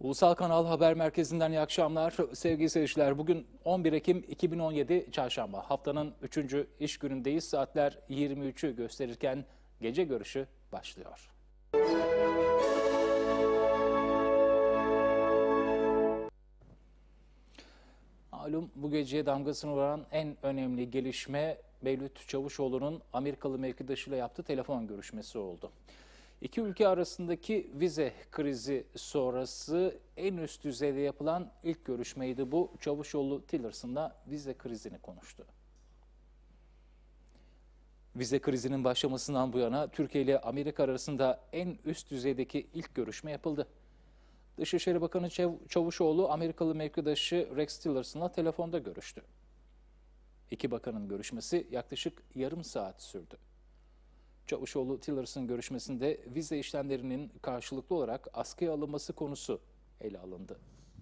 Ulusal Kanal Haber Merkezi'nden iyi akşamlar. Sevgili seyirciler, bugün 11 Ekim 2017 Çarşamba. Haftanın 3. iş günündeyiz. Saatler 23'ü gösterirken gece görüşü başlıyor. Malum bu geceye damgasını vuran en önemli gelişme Mevlüt Çavuşoğlu'nun Amerikalı mevkidaşıyla yaptığı telefon görüşmesi oldu. İki ülke arasındaki vize krizi sonrası en üst düzeyde yapılan ilk görüşmeydi bu. Çavuşoğlu Tillerson'la vize krizini konuştu. Vize krizinin başlamasından bu yana Türkiye ile Amerika arasında en üst düzeydeki ilk görüşme yapıldı. Dışişleri Bakanı Çavuşoğlu Amerikalı mevkidaşı Rex Tillerson'la telefonda görüştü. İki bakanın görüşmesi yaklaşık yarım saat sürdü. Çavuşoğlu-Tillerson görüşmesinde vize işlemlerinin karşılıklı olarak askıya alınması konusu ele alındı.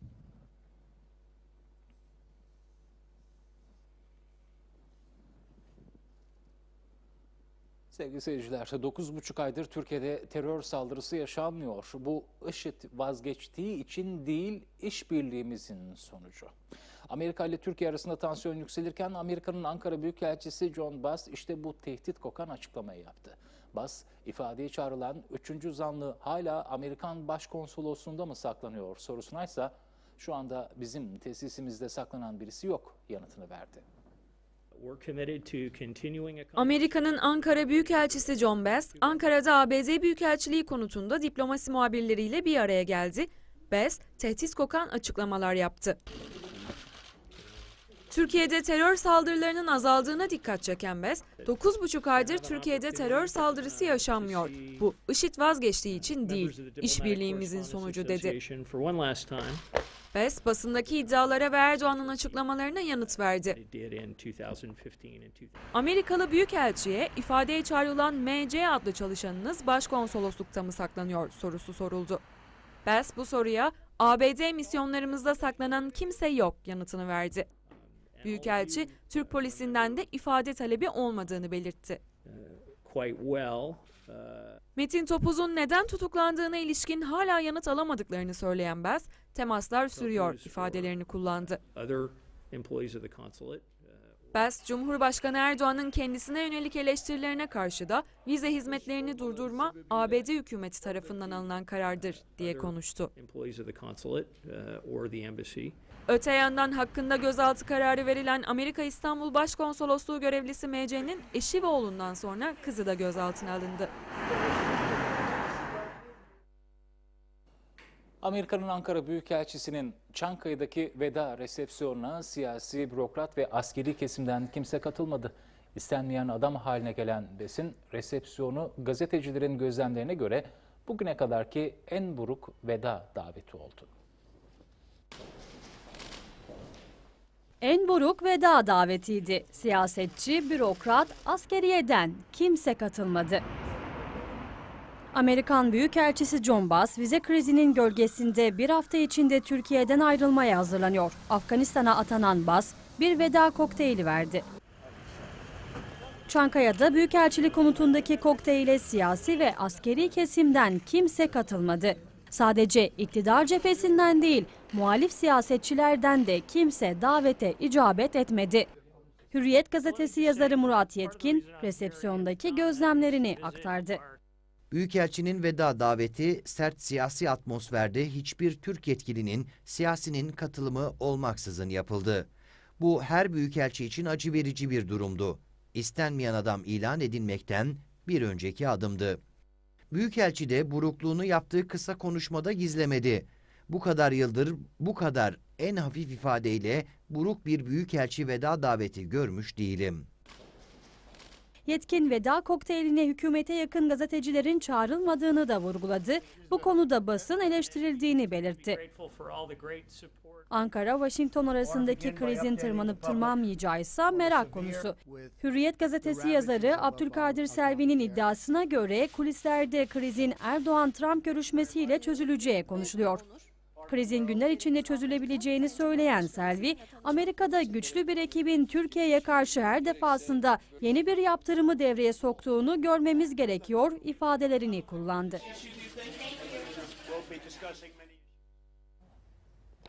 Sevgili seyirciler, 9,5 aydır Türkiye'de terör saldırısı yaşanmıyor. Bu IŞİD vazgeçtiği için değil, işbirliğimizin sonucu. Amerika ile Türkiye arasında tansiyon yükselirken Amerika'nın Ankara Büyükelçisi John Bass işte bu tehdit kokan açıklamayı yaptı. Bass, ifadeye çağrılan 3. zanlı hala Amerikan Başkonsolosluğu'nda mı saklanıyor sorusuna ise şu anda bizim tesisimizde saklanan birisi yok yanıtını verdi. Amerika'nın Ankara Büyükelçisi John Bass, Ankara'da ABD Büyükelçiliği konutunda diplomasi muhabirleriyle bir araya geldi. Bass, tehdit kokan açıklamalar yaptı. Türkiye'de terör saldırılarının azaldığına dikkat çeken Bass, 9,5 aydır Türkiye'de terör saldırısı yaşanmıyor. Bu IŞİD vazgeçtiği için değil, işbirliğimizin sonucu dedi. Bass, basındaki iddialara ve Erdoğan'ın açıklamalarına yanıt verdi. Amerikalı Büyükelçi'ye ifadeye çağrılan MC adlı çalışanınız başkonsoloslukta mı saklanıyor sorusu soruldu. Bass bu soruya ABD misyonlarımızda saklanan kimse yok yanıtını verdi. Büyükelçi, Türk polisinden de ifade talebi olmadığını belirtti. Metin Topuz'un neden tutuklandığına ilişkin hala yanıt alamadıklarını söyleyen Bass, temaslar sürüyor ifadelerini kullandı. Bass, Cumhurbaşkanı Erdoğan'ın kendisine yönelik eleştirilerine karşı da vize hizmetlerini durdurma ABD hükümeti tarafından alınan karardır diye konuştu. Öte yandan hakkında gözaltı kararı verilen Amerika İstanbul Başkonsolosluğu görevlisi MC'nin eşi ve oğlundan sonra kızı da gözaltına alındı. Amerika'nın Ankara Büyükelçisi'nin Çankaya'daki veda resepsiyonuna siyasi, bürokrat ve askeri kesimden kimse katılmadı. İstenmeyen adam haline gelen Bass'in resepsiyonu gazetecilerin gözlemlerine göre bugüne kadarki en buruk veda daveti oldu. En buruk veda davetiydi. Siyasetçi, bürokrat, askeriyeden kimse katılmadı. Amerikan Büyükelçisi John Bass, vize krizinin gölgesinde bir hafta içinde Türkiye'den ayrılmaya hazırlanıyor. Afganistan'a atanan Bass, bir veda kokteyli verdi. Çankaya'da Büyükelçilik konutundaki kokteyle siyasi ve askeri kesimden kimse katılmadı. Sadece iktidar cephesinden değil, muhalif siyasetçilerden de kimse davete icabet etmedi. Hürriyet gazetesi yazarı Murat Yetkin, resepsiyondaki gözlemlerini aktardı. Büyükelçinin veda daveti sert siyasi atmosferde hiçbir Türk yetkilinin, siyasinin katılımı olmaksızın yapıldı. Bu her büyükelçi için acı verici bir durumdu. İstenmeyen adam ilan edilmekten bir önceki adımdı. Büyükelçi de burukluğunu yaptığı kısa konuşmada gizlemedi. Bu kadar yıldır bu kadar en hafif ifadeyle buruk bir büyükelçi veda daveti görmüş değilim. Yetkin veda kokteyline hükümete yakın gazetecilerin çağrılmadığını da vurguladı. Bu konuda basın eleştirildiğini belirtti. Ankara-Washington arasındaki krizin tırmanıp tırmanmayacağı ise merak konusu. Hürriyet gazetesi yazarı Abdülkadir Selvi'nin iddiasına göre kulislerde krizin Erdoğan-Trump görüşmesiyle çözüleceği konuşuluyor. Krizin günler içinde çözülebileceğini söyleyen Selvi, Amerika'da güçlü bir ekibin Türkiye'ye karşı her defasında yeni bir yaptırımı devreye soktuğunu görmemiz gerekiyor ifadelerini kullandı.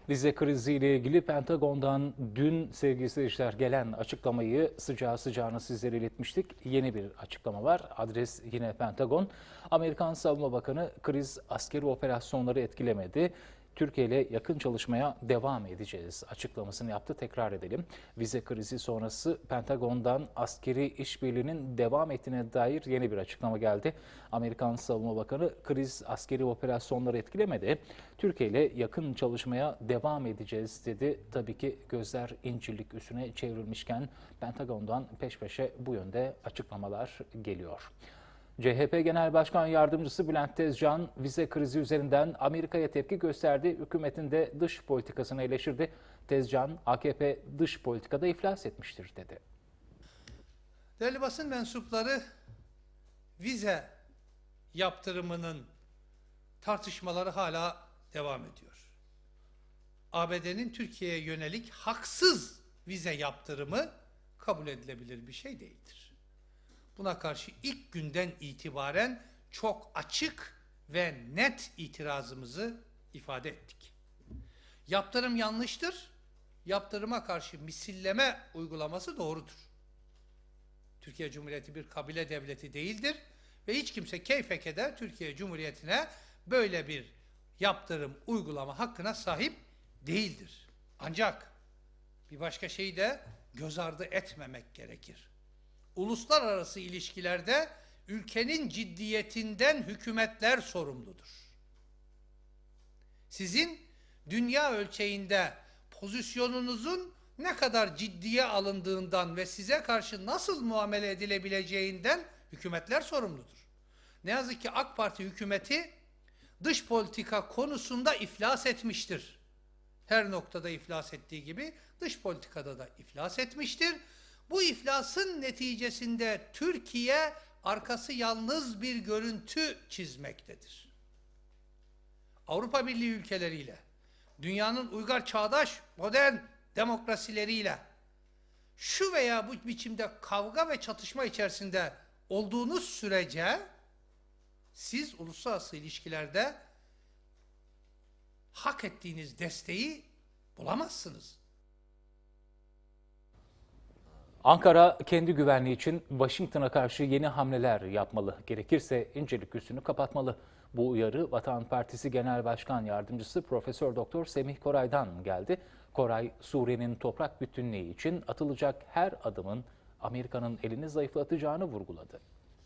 Vize kriziyle ilgili Pentagon'dan dün sevgili seyirciler gelen açıklamayı sıcağı sıcağına sizlere iletmiştik. Yeni bir açıklama var. Adres yine Pentagon. Amerikan Savunma Bakanı kriz askeri operasyonları etkilemedi. Türkiye ile yakın çalışmaya devam edeceğiz açıklamasını yaptı. Tekrar edelim. Vize krizi sonrası Pentagon'dan askeri işbirliğinin devam ettiğine dair yeni bir açıklama geldi. Amerikan Savunma Bakanı kriz askeri operasyonları etkilemedi. Türkiye ile yakın çalışmaya devam edeceğiz dedi. Tabii ki gözler İncirlik üssüne çevrilmişken Pentagon'dan peş peşe bu yönde açıklamalar geliyor. CHP Genel Başkan Yardımcısı Bülent Tezcan, vize krizi üzerinden Amerika'ya tepki gösterdi, hükümetin de dış politikasını eleştirdi. Tezcan, AKP dış politikada iflas etmiştir dedi. Değerli basın mensupları, vize yaptırımının tartışmaları hala devam ediyor. ABD'nin Türkiye'ye yönelik haksız vize yaptırımı kabul edilebilir bir şey değildir. Buna karşı ilk günden itibaren çok açık ve net itirazımızı ifade ettik. Yaptırım yanlıştır, yaptırıma karşı misilleme uygulaması doğrudur. Türkiye Cumhuriyeti bir kabile devleti değildir ve hiç kimse keyfe keder Türkiye Cumhuriyeti'ne böyle bir yaptırım uygulama hakkına sahip değildir. Ancak bir başka şeyi de göz ardı etmemek gerekir. Uluslararası ilişkilerde ülkenin ciddiyetinden hükümetler sorumludur. Sizin dünya ölçeğinde pozisyonunuzun ne kadar ciddiye alındığından ve size karşı nasıl muamele edilebileceğinden hükümetler sorumludur. Ne yazık ki AK Parti hükümeti dış politika konusunda iflas etmiştir. Her noktada iflas ettiği gibi dış politikada da iflas etmiştir. Bu iflasın neticesinde Türkiye arkası yalnız bir görüntü çizmektedir. Avrupa Birliği ülkeleriyle, dünyanın uygar çağdaş modern demokrasileriyle şu veya bu biçimde kavga ve çatışma içerisinde olduğunuz sürece siz uluslararası ilişkilerde hak ettiğiniz desteği bulamazsınız. Ankara kendi güvenliği için Washington'a karşı yeni hamleler yapmalı. Gerekirse İncirlik üssünü kapatmalı. Bu uyarı Vatan Partisi Genel Başkan Yardımcısı Profesör Doktor Semih Koray'dan geldi. Koray, Suriye'nin toprak bütünlüğü için atılacak her adımın Amerika'nın elini zayıflatacağını vurguladı.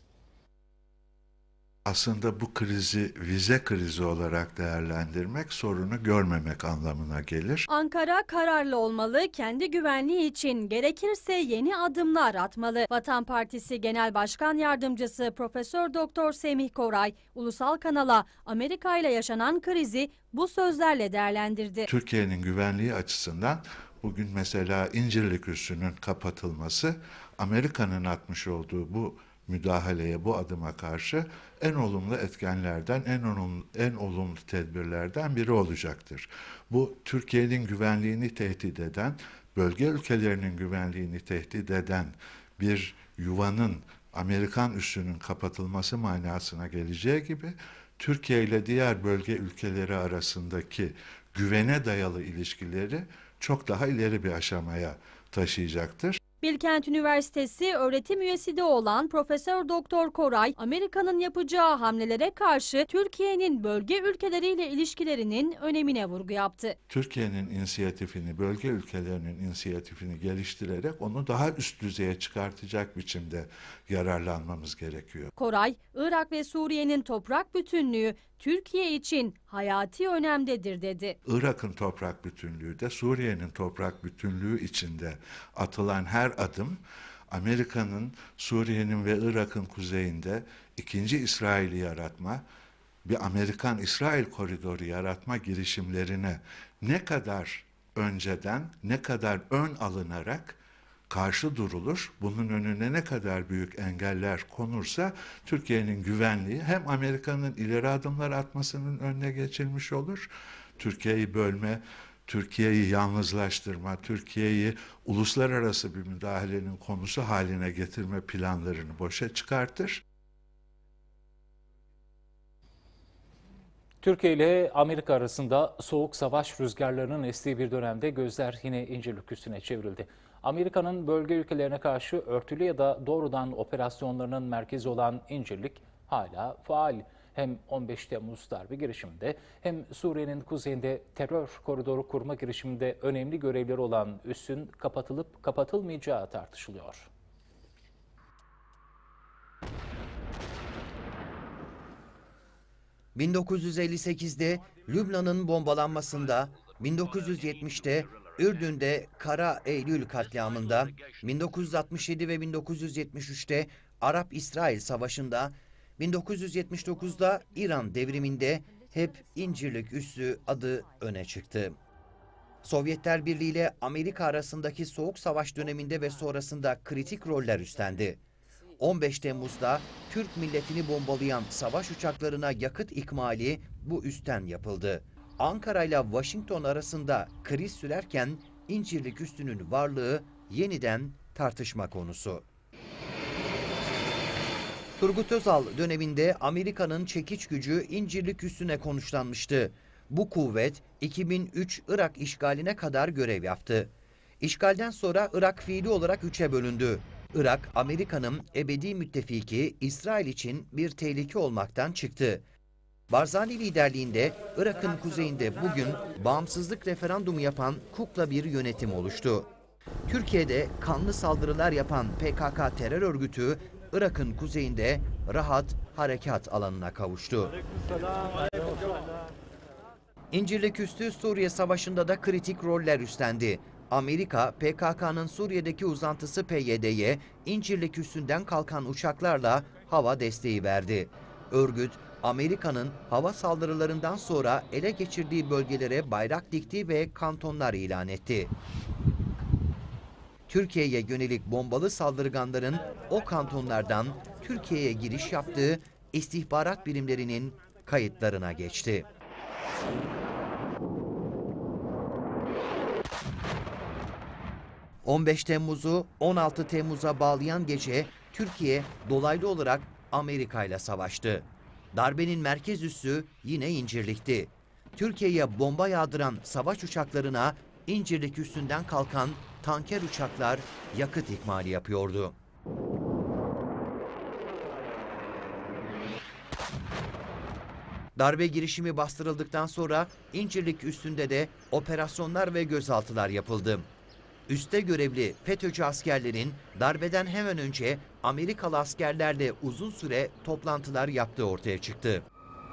Aslında bu krizi vize krizi olarak değerlendirmek sorunu görmemek anlamına gelir. Ankara kararlı olmalı, kendi güvenliği için gerekirse yeni adımlar atmalı. Vatan Partisi Genel Başkan Yardımcısı Profesör Doktor Semih Koray, ulusal kanala Amerika ile yaşanan krizi bu sözlerle değerlendirdi. Türkiye'nin güvenliği açısından bugün mesela İncirlik üssünün kapatılması Amerika'nın atmış olduğu bu müdahaleye, bu adıma karşı en olumlu etkenlerden, en olumlu tedbirlerden biri olacaktır. Bu Türkiye'nin güvenliğini tehdit eden, bölge ülkelerinin güvenliğini tehdit eden bir yuvanın, Amerikan üssünün kapatılması manasına geleceği gibi, Türkiye ile diğer bölge ülkeleri arasındaki güvene dayalı ilişkileri çok daha ileri bir aşamaya taşıyacaktır. Bilkent Üniversitesi öğretim üyesi de olan Profesör Doktor Koray, Amerika'nın yapacağı hamlelere karşı Türkiye'nin bölge ülkeleriyle ilişkilerinin önemine vurgu yaptı. Türkiye'nin inisiyatifini, bölge ülkelerinin inisiyatifini geliştirerek onu daha üst düzeye çıkartacak biçimde yararlanmamız gerekiyor. Koray, Irak ve Suriye'nin toprak bütünlüğü Türkiye için hayati önemdedir dedi. Irak'ın toprak bütünlüğü de Suriye'nin toprak bütünlüğü içinde atılan her adım Amerika'nın Suriye'nin ve Irak'ın kuzeyinde ikinci İsrail'i yaratma, bir Amerikan-İsrail koridoru yaratma girişimlerine ne kadar önceden, ne kadar ön alınarak karşı durulur, bunun önüne ne kadar büyük engeller konursa Türkiye'nin güvenliği hem Amerika'nın ileri adımlar atmasının önüne geçilmiş olur, Türkiye'yi bölme, Türkiye'yi yalnızlaştırma, Türkiye'yi uluslararası bir müdahalenin konusu haline getirme planlarını boşa çıkartır. Türkiye ile Amerika arasında soğuk savaş rüzgarlarının estiği bir dönemde gözler yine İncirlik üssüne çevrildi. Amerika'nın bölge ülkelerine karşı örtülü ya da doğrudan operasyonlarının merkezi olan İncirlik hala faal. Hem 15 Temmuz darbe girişiminde hem Suriye'nin kuzeyinde terör koridoru kurma girişiminde önemli görevleri olan üssün kapatılıp kapatılmayacağı tartışılıyor. ...1958'de Lübnan'ın bombalanmasında, 1970'te Ürdün'de Kara Eylül katliamında, 1967 ve 1973'te Arap-İsrail Savaşı'nda, 1979'da İran devriminde hep İncirlik üssü adı öne çıktı. Sovyetler Birliği ile Amerika arasındaki Soğuk Savaş döneminde ve sonrasında kritik roller üstlendi. 15 Temmuz'da Türk milletini bombalayan savaş uçaklarına yakıt ikmali bu üstten yapıldı. Ankara ile Washington arasında kriz sürerken İncirlik üssünün varlığı yeniden tartışma konusu. Turgut Özal döneminde Amerika'nın çekiç gücü İncirlik üssüne konuşlanmıştı. Bu kuvvet 2003 Irak işgaline kadar görev yaptı. İşgalden sonra Irak fiili olarak 3'e bölündü. Irak, Amerika'nın ebedi müttefiki İsrail için bir tehlike olmaktan çıktı. Barzani liderliğinde Irak'ın kuzeyinde bugün bağımsızlık referandumu yapan kukla bir yönetim oluştu. Türkiye'de kanlı saldırılar yapan PKK terör örgütü Irak'ın kuzeyinde rahat harekat alanına kavuştu. İncirlik üssü Suriye Savaşı'nda da kritik roller üstlendi. Amerika, PKK'nın Suriye'deki uzantısı PYD'ye İncirlik üssünden kalkan uçaklarla hava desteği verdi. Örgüt, Amerika'nın hava saldırılarından sonra ele geçirdiği bölgelere bayrak dikti ve kantonlar ilan etti. Türkiye'ye yönelik bombalı saldırganların o kantonlardan Türkiye'ye giriş yaptığı istihbarat birimlerinin kayıtlarına geçti. ...15 Temmuz'u 16 Temmuz'a bağlayan gece Türkiye dolaylı olarak Amerika ile savaştı. Darbenin merkez üssü yine İncirlik'ti. Türkiye'ye bomba yağdıran savaş uçaklarına İncirlik üssünden kalkan tanker uçaklar yakıt ikmali yapıyordu. Darbe girişimi bastırıldıktan sonra İncirlik üssünde de operasyonlar ve gözaltılar yapıldı. Üste görevli FETÖ'cü askerlerin darbeden hemen önce Amerikalı askerlerle uzun süre toplantılar yaptığı ortaya çıktı.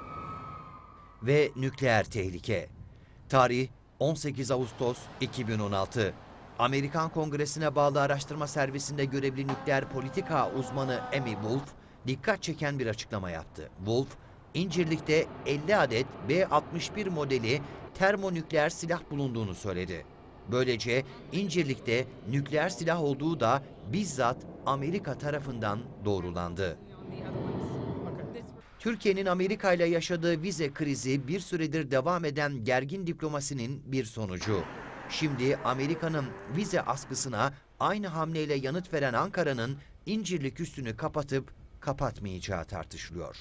Ve nükleer tehlike. Tarih 18 Ağustos 2016. Amerikan Kongresi'ne bağlı araştırma servisinde görevli nükleer politika uzmanı Amy Wolf dikkat çeken bir açıklama yaptı. Wolf, İncirlik'te 50 adet B-61 modeli termonükleer silah bulunduğunu söyledi. Böylece İncirlik'te nükleer silah olduğu da bizzat Amerika tarafından doğrulandı. Türkiye'nin Amerika ile yaşadığı vize krizi bir süredir devam eden gergin diplomasinin bir sonucu. Şimdi Amerika'nın vize askısına aynı hamleyle yanıt veren Ankara'nın İncirlik üssünü kapatıp kapatmayacağı tartışılıyor.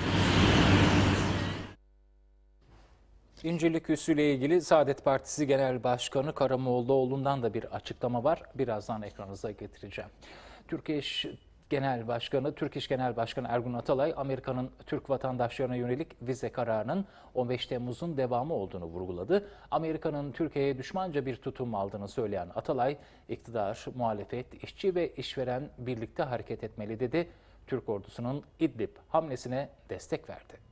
İncirlik Üssü ile ilgili Saadet Partisi Genel Başkanı Karamollaoğlu'ndan da bir açıklama var. Birazdan ekranınıza getireceğim. Türk İş Genel Başkanı Ergun Atalay, Amerika'nın Türk vatandaşlarına yönelik vize kararının 15 Temmuz'un devamı olduğunu vurguladı. Amerika'nın Türkiye'ye düşmanca bir tutum aldığını söyleyen Atalay, iktidar, muhalefet, işçi ve işveren birlikte hareket etmeli dedi. Türk ordusunun İdlib hamlesine destek verdi.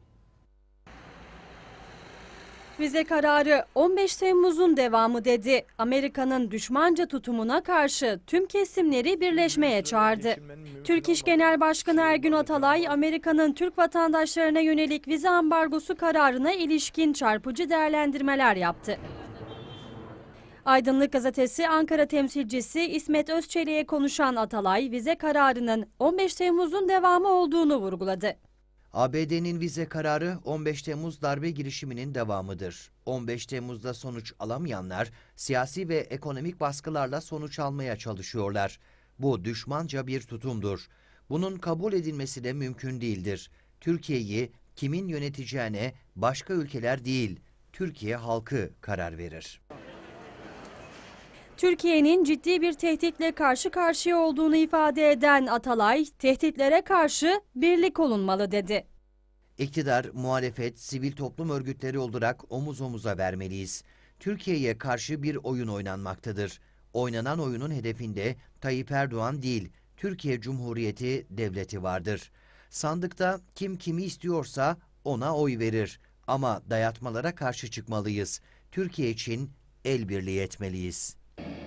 Vize kararı 15 Temmuz'un devamı dedi. Amerika'nın düşmanca tutumuna karşı tüm kesimleri birleşmeye çağırdı. Türk İş Genel Başkanı Ergun Atalay, Amerika'nın Türk vatandaşlarına yönelik vize ambargosu kararına ilişkin çarpıcı değerlendirmeler yaptı. Aydınlık Gazetesi Ankara temsilcisi İsmet Özçelik'e konuşan Atalay, vize kararının 15 Temmuz'un devamı olduğunu vurguladı. ABD'nin vize kararı 15 Temmuz darbe girişiminin devamıdır. 15 Temmuz'da sonuç alamayanlar siyasi ve ekonomik baskılarla sonuç almaya çalışıyorlar. Bu düşmanca bir tutumdur. Bunun kabul edilmesi de mümkün değildir. Türkiye'yi kimin yöneteceğine başka ülkeler değil, Türkiye halkı karar verir. Türkiye'nin ciddi bir tehditle karşı karşıya olduğunu ifade eden Atalay, tehditlere karşı birlik olunmalı dedi. İktidar, muhalefet, sivil toplum örgütleri olarak omuz omuza vermeliyiz. Türkiye'ye karşı bir oyun oynanmaktadır. Oynanan oyunun hedefinde Tayyip Erdoğan değil, Türkiye Cumhuriyeti Devleti vardır. Sandıkta kim kimi istiyorsa ona oy verir. Ama dayatmalara karşı çıkmalıyız. Türkiye için el birliği etmeliyiz.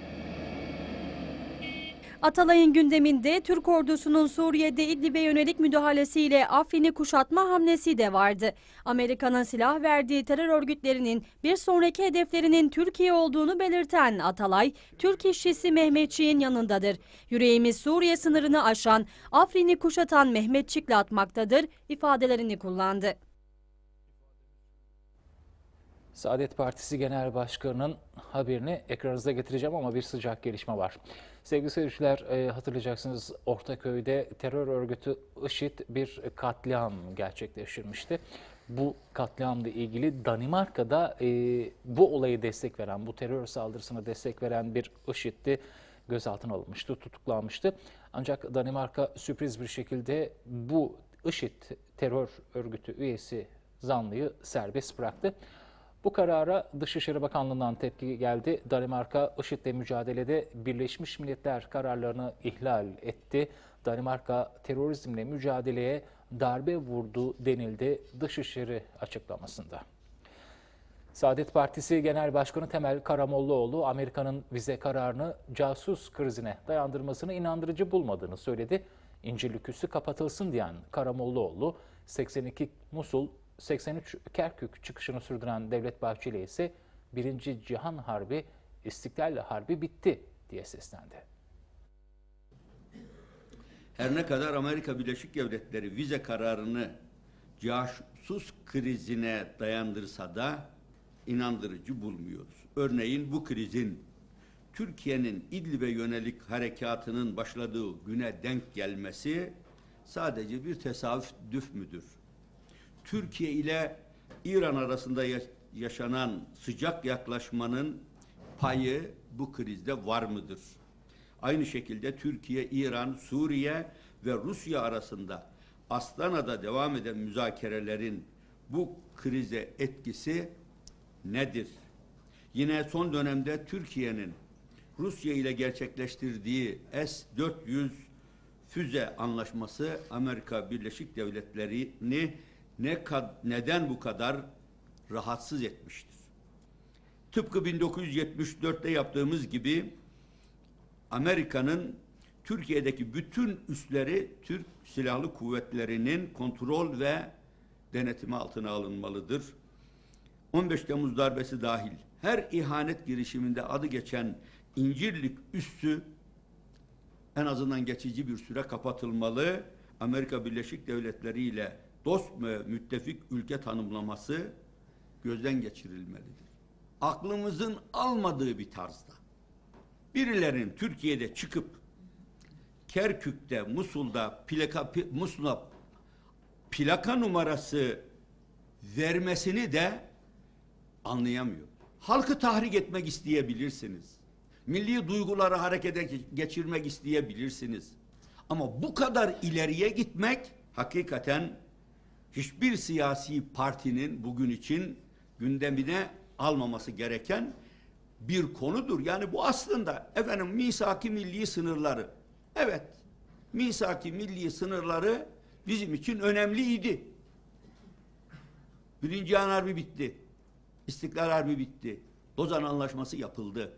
Atalay'ın gündeminde Türk ordusunun Suriye'de İdlib'e yönelik müdahalesiyle Afrin'i kuşatma hamlesi de vardı. Amerika'nın silah verdiği terör örgütlerinin bir sonraki hedeflerinin Türkiye olduğunu belirten Atalay, Türk işçisi Mehmetçik'in yanındadır. Yüreğimiz Suriye sınırını aşan, Afrin'i kuşatan Mehmetçik'le atmaktadır ifadelerini kullandı. Saadet Partisi Genel Başkanı'nın haberini ekranınıza getireceğim ama bir sıcak gelişme var. Sevgili seyirciler, hatırlayacaksınız Ortaköy'de terör örgütü IŞİD bir katliam gerçekleştirmişti. Bu katliamla ilgili Danimarka'da bu olayı destek veren, bu terör saldırısına destek veren bir IŞİD'li gözaltına alınmıştı, tutuklanmıştı. Ancak Danimarka sürpriz bir şekilde bu IŞİD terör örgütü üyesi zanlıyı serbest bıraktı. Bu karara Dışişleri Bakanlığı'ndan tepki geldi. Danimarka, IŞİD'le mücadelede Birleşmiş Milletler kararlarını ihlal etti. Danimarka, terörizmle mücadeleye darbe vurdu denildi Dışişleri açıklamasında. Saadet Partisi Genel Başkanı Temel Karamollaoğlu, Amerika'nın vize kararını casus krizine dayandırmasını inandırıcı bulmadığını söyledi. İncirlik üssü kapatılsın diyen Karamollaoğlu, 82 Musul, 83 Kerkük çıkışını sürdüren Devlet Bahçeli ise 1. Cihan Harbi, İstiklal Harbi bitti diye seslendi. Her ne kadar Amerika Birleşik Devletleri vize kararını casus krizine dayandırsa da inandırıcı bulmuyoruz. Örneğin bu krizin Türkiye'nin İdlib'e yönelik harekatının başladığı güne denk gelmesi sadece bir tesadüf müdür? Türkiye ile İran arasında yaşanan sıcak yaklaşmanın payı bu krizde var mıdır? Aynı şekilde Türkiye, İran, Suriye ve Rusya arasında Astana'da devam eden müzakerelerin bu krize etkisi nedir? Yine son dönemde Türkiye'nin Rusya ile gerçekleştirdiği S-400 füze anlaşması Amerika Birleşik Devletleri'ni neden bu kadar rahatsız etmiştir? Tıpkı 1974'te yaptığımız gibi Amerika'nın Türkiye'deki bütün üsleri Türk Silahlı Kuvvetleri'nin kontrol ve denetimi altına alınmalıdır. 15 Temmuz darbesi dahil her ihanet girişiminde adı geçen İncirlik üssü en azından geçici bir süre kapatılmalı. Amerika Birleşik Devletleri ile dost ve müttefik ülke tanımlaması gözden geçirilmelidir. Aklımızın almadığı bir tarzda birilerinin Türkiye'de çıkıp Kerkük'te, Musul'da Musul'a plaka numarası vermesini de anlayamıyor. Halkı tahrik etmek isteyebilirsiniz. Milli duyguları harekete geçirmek isteyebilirsiniz. Ama bu kadar ileriye gitmek hakikaten hiçbir siyasi partinin bugün için gündemine almaması gereken bir konudur. Yani bu aslında efendim misak-ı milli sınırları. Evet, misak-ı milli sınırları bizim için önemliydi. 1. Cihan Harbi bitti. İstiklal Harbi bitti. Lozan Anlaşması yapıldı.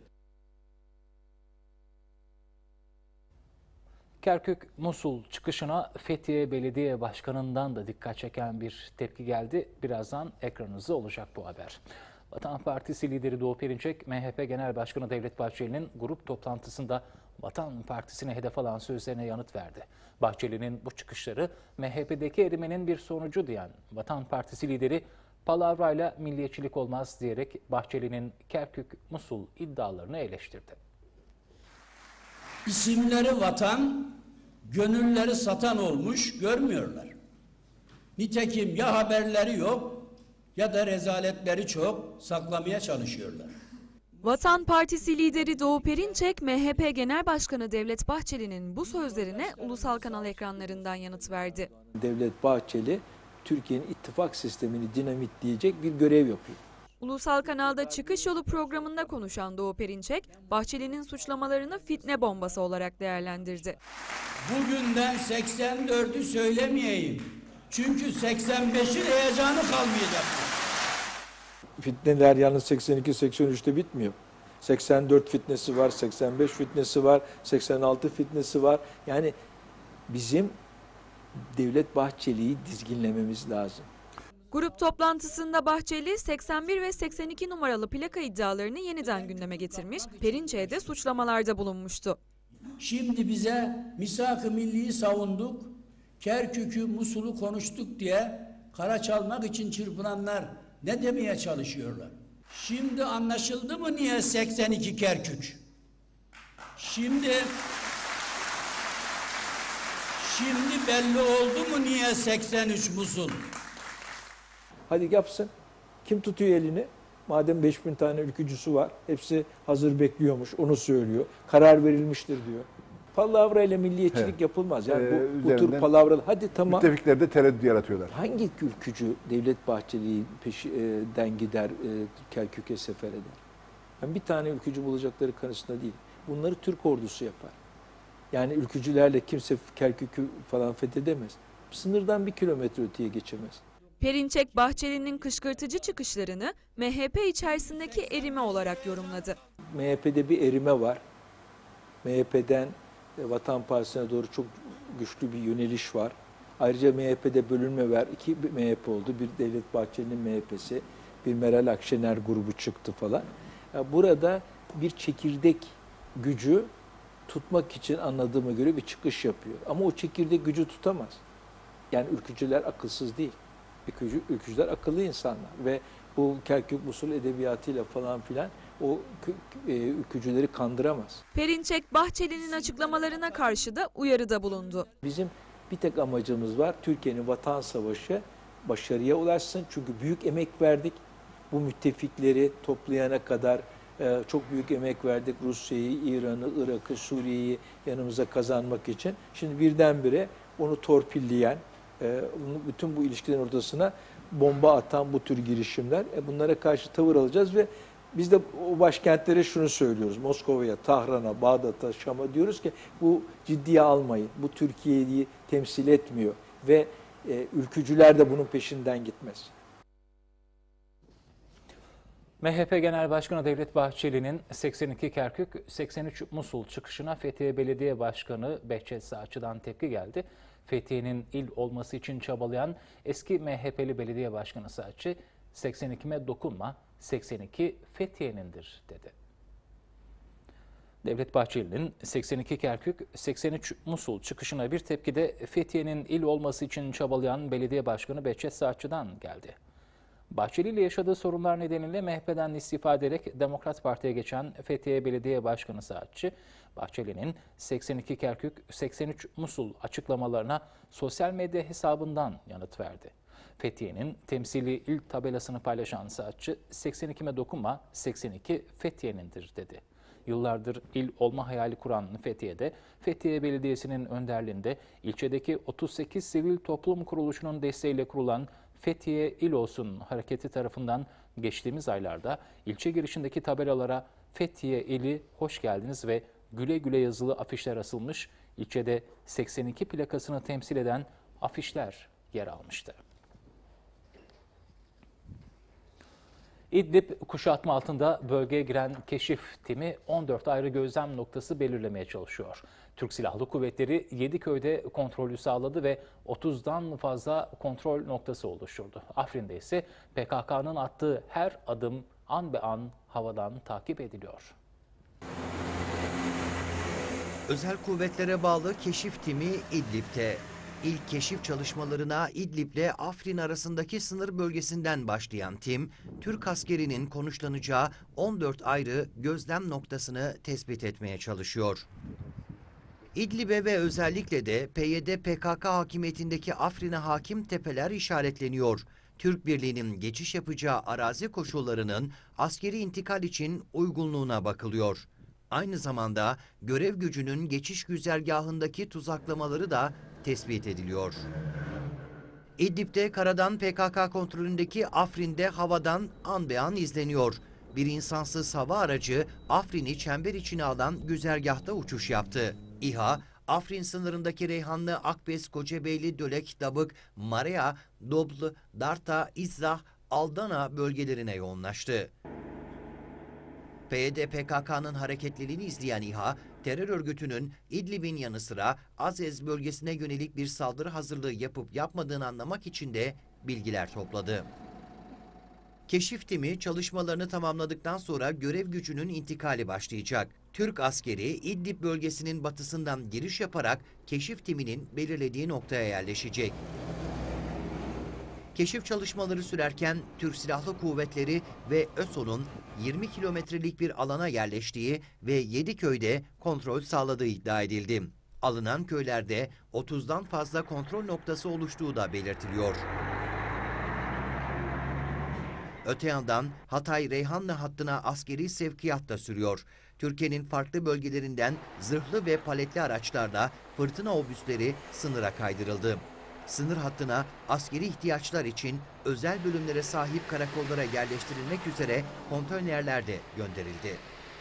Kerkük-Musul çıkışına Fethiye Belediye Başkanı'ndan da dikkat çeken bir tepki geldi. Birazdan ekranınızda olacak bu haber. Vatan Partisi lideri Doğu Perinçek, MHP Genel Başkanı Devlet Bahçeli'nin grup toplantısında Vatan Partisi'ne hedef alan sözlerine yanıt verdi. Bahçeli'nin bu çıkışları MHP'deki erimenin bir sonucu diyen Vatan Partisi lideri, palavrayla milliyetçilik olmaz diyerek Bahçeli'nin Kerkük-Musul iddialarını eleştirdi. İsimleri vatan, gönülleri satan olmuş, görmüyorlar. Nitekim ya haberleri yok ya da rezaletleri çok, saklamaya çalışıyorlar. Vatan Partisi lideri Doğu Perinçek, MHP Genel Başkanı Devlet Bahçeli'nin bu sözlerine ulusal kanal ekranlarından yanıt verdi. Devlet Bahçeli, Türkiye'nin ittifak sistemini dinamitleyecek bir görev yapıyor. Ulusal kanalda Çıkış Yolu programında konuşan Doğu Perinçek, Bahçeli'nin suçlamalarını fitne bombası olarak değerlendirdi. Bugünden 84'ü söylemeyeyim. Çünkü 85'in heyecanı kalmayacak. Fitneler yalnız 82-83'te bitmiyor. 84 fitnesi var, 85 fitnesi var, 86 fitnesi var. Yani bizim Devlet Bahçeli'yi dizginlememiz lazım. Grup toplantısında Bahçeli 81 ve 82 numaralı plaka iddialarını yeniden gündeme getirmiş, Perinçek'e de suçlamalarda bulunmuştu. Şimdi bize misak-ı milliyi savunduk, Kerkük'ü, Musul'u konuştuk diye kara çalmak için çırpınanlar ne demeye çalışıyorlar? Şimdi anlaşıldı mı niye 82 Kerkük? Şimdi belli oldu mu niye 83 Musul? Hadi yapsın. Kim tutuyor elini? Madem 5000 tane ülkücüsü var, hepsi hazır bekliyormuş, onu söylüyor. Karar verilmiştir diyor. Palavra ile milliyetçilik yapılmaz. Yani bu tür palavralar. Hadi tamam. Müttefiklerde tereddüt yaratıyorlar. Hangi ülkücü Devlet Bahçeli'nin peşinden gider, Kerkük'e sefer eder? Yani bir tane ülkücü bulacakları kanısında değil. Bunları Türk ordusu yapar. Yani ülkücülerle kimse Kerkük'ü falan fethedemez. Sınırdan 1 kilometre öteye geçemez. Perinçek, Bahçeli'nin kışkırtıcı çıkışlarını MHP içerisindeki erime olarak yorumladı. MHP'de bir erime var. MHP'den Vatan Partisi'ne doğru çok güçlü bir yöneliş var. Ayrıca MHP'de bölünme var. 2 MHP oldu. Bir Devlet Bahçeli'nin MHP'si, bir Meral Akşener grubu çıktı falan. Burada bir çekirdek gücü tutmak için anladığıma göre bir çıkış yapıyor. Ama o çekirdek gücü tutamaz. Yani ülkücüler akılsız değil. Ülkücüler akıllı insanlar ve bu Kerkük Musul edebiyatıyla falan filan o ülkücüleri kandıramaz. Perinçek, Bahçeli'nin açıklamalarına karşı da uyarıda bulundu. Bizim bir tek amacımız var. Türkiye'nin vatan savaşı başarıya ulaşsın. Çünkü büyük emek verdik. Bu müttefikleri toplayana kadar çok büyük emek verdik. Rusya'yı, İran'ı, Irak'ı, Suriye'yi yanımıza kazanmak için. Şimdi birdenbire onu torpilleyen, bütün bu ilişkilerin ortasına bomba atan bu tür girişimler. Bunlara karşı tavır alacağız ve biz de o başkentlere şunu söylüyoruz. Moskova'ya, Tahran'a, Bağdat'a, Şam'a diyoruz ki bu ciddiye almayın. Bu Türkiye'yi temsil etmiyor ve ülkücüler de bunun peşinden gitmez. MHP Genel Başkanı Devlet Bahçeli'nin 82 Kerkük, 83 Musul çıkışına Fethiye Belediye Başkanı Behçet Saatçı'dan tepki geldi. Fethiye'nin il olması için çabalayan eski MHP'li belediye başkanı Saatçı, 82'me dokunma, 82 Fethiye'nindir dedi. Devlet Bahçeli'nin 82 Kerkük, 83 Musul çıkışına bir tepki de Fethiye'nin il olması için çabalayan belediye başkanı Behçet Saatçı'dan geldi. Bahçeli ile yaşadığı sorunlar nedeniyle MHP'den istifa ederek Demokrat Parti'ye geçen Fethiye Belediye Başkanı Saatçı, Bahçeli'nin 82 Kerkük, 83 Musul açıklamalarına sosyal medya hesabından yanıt verdi. Fethiye'nin temsili il tabelasını paylaşan Saatçı, 82'me dokunma, 82 Fethiye'nindir dedi. Yıllardır il olma hayali kuran Fethiye'de, Fethiye Belediyesi'nin önderliğinde ilçedeki 38 sivil toplum kuruluşunun desteğiyle kurulan Fethiye İl Olsun hareketi tarafından geçtiğimiz aylarda ilçe girişindeki tabelalara Fethiye ili hoş geldiniz ve güle güle yazılı afişler asılmış, ilçede 82 plakasını temsil eden afişler yer almıştı. İdlib kuşatma altında bölgeye giren keşif timi 14 ayrı gözlem noktası belirlemeye çalışıyor. Türk Silahlı Kuvvetleri 7 köyde kontrolü sağladı ve 30'dan fazla kontrol noktası oluşturdu. Afrin'de ise PKK'nın attığı her adım an be an havadan takip ediliyor. Özel kuvvetlere bağlı keşif timi İdlib'te. İlk keşif çalışmalarına İdlib'le Afrin arasındaki sınır bölgesinden başlayan tim, Türk askerinin konuşlanacağı 14 ayrı gözlem noktasını tespit etmeye çalışıyor. İdlib'e ve özellikle de PYD-PKK hakimiyetindeki Afrin'e hakim tepeler işaretleniyor. Türk Birliği'nin geçiş yapacağı arazi koşullarının askeri intikal için uygunluğuna bakılıyor. Aynı zamanda görev gücünün geçiş güzergahındaki tuzaklamaları da tespit ediliyor. İdlib'de karadan PKK kontrolündeki Afrin'de havadan an be an izleniyor. Bir insansız hava aracı Afrin'i çember içine alan güzergahta uçuş yaptı. İHA, Afrin sınırındaki Reyhanlı, Akbes, Kocaeli, Dölek, Dabık, Marea, Doblı, Darta, İzzah, Aldana bölgelerine yoğunlaştı. PYD-PKK'nın hareketliliğini izleyen İHA, terör örgütünün İdlib'in yanı sıra Azez bölgesine yönelik bir saldırı hazırlığı yapıp yapmadığını anlamak için de bilgiler topladı. Keşif timi çalışmalarını tamamladıktan sonra görev gücünün intikali başlayacak. Türk askeri İdlib bölgesinin batısından giriş yaparak keşif timinin belirlediği noktaya yerleşecek. Keşif çalışmaları sürerken Türk Silahlı Kuvvetleri ve ÖSO'nun 20 kilometrelik bir alana yerleştiği ve 7 köyde kontrol sağladığı iddia edildi. Alınan köylerde 30'dan fazla kontrol noktası oluştuğu da belirtiliyor. Öte yandan Hatay-Reyhanlı hattına askeri sevkiyat da sürüyor. Türkiye'nin farklı bölgelerinden zırhlı ve paletli araçlarla fırtına obüsleri sınıra kaydırıldı. Sınır hattına askeri ihtiyaçlar için özel bölümlere sahip karakollara yerleştirilmek üzere konteynerler de gönderildi.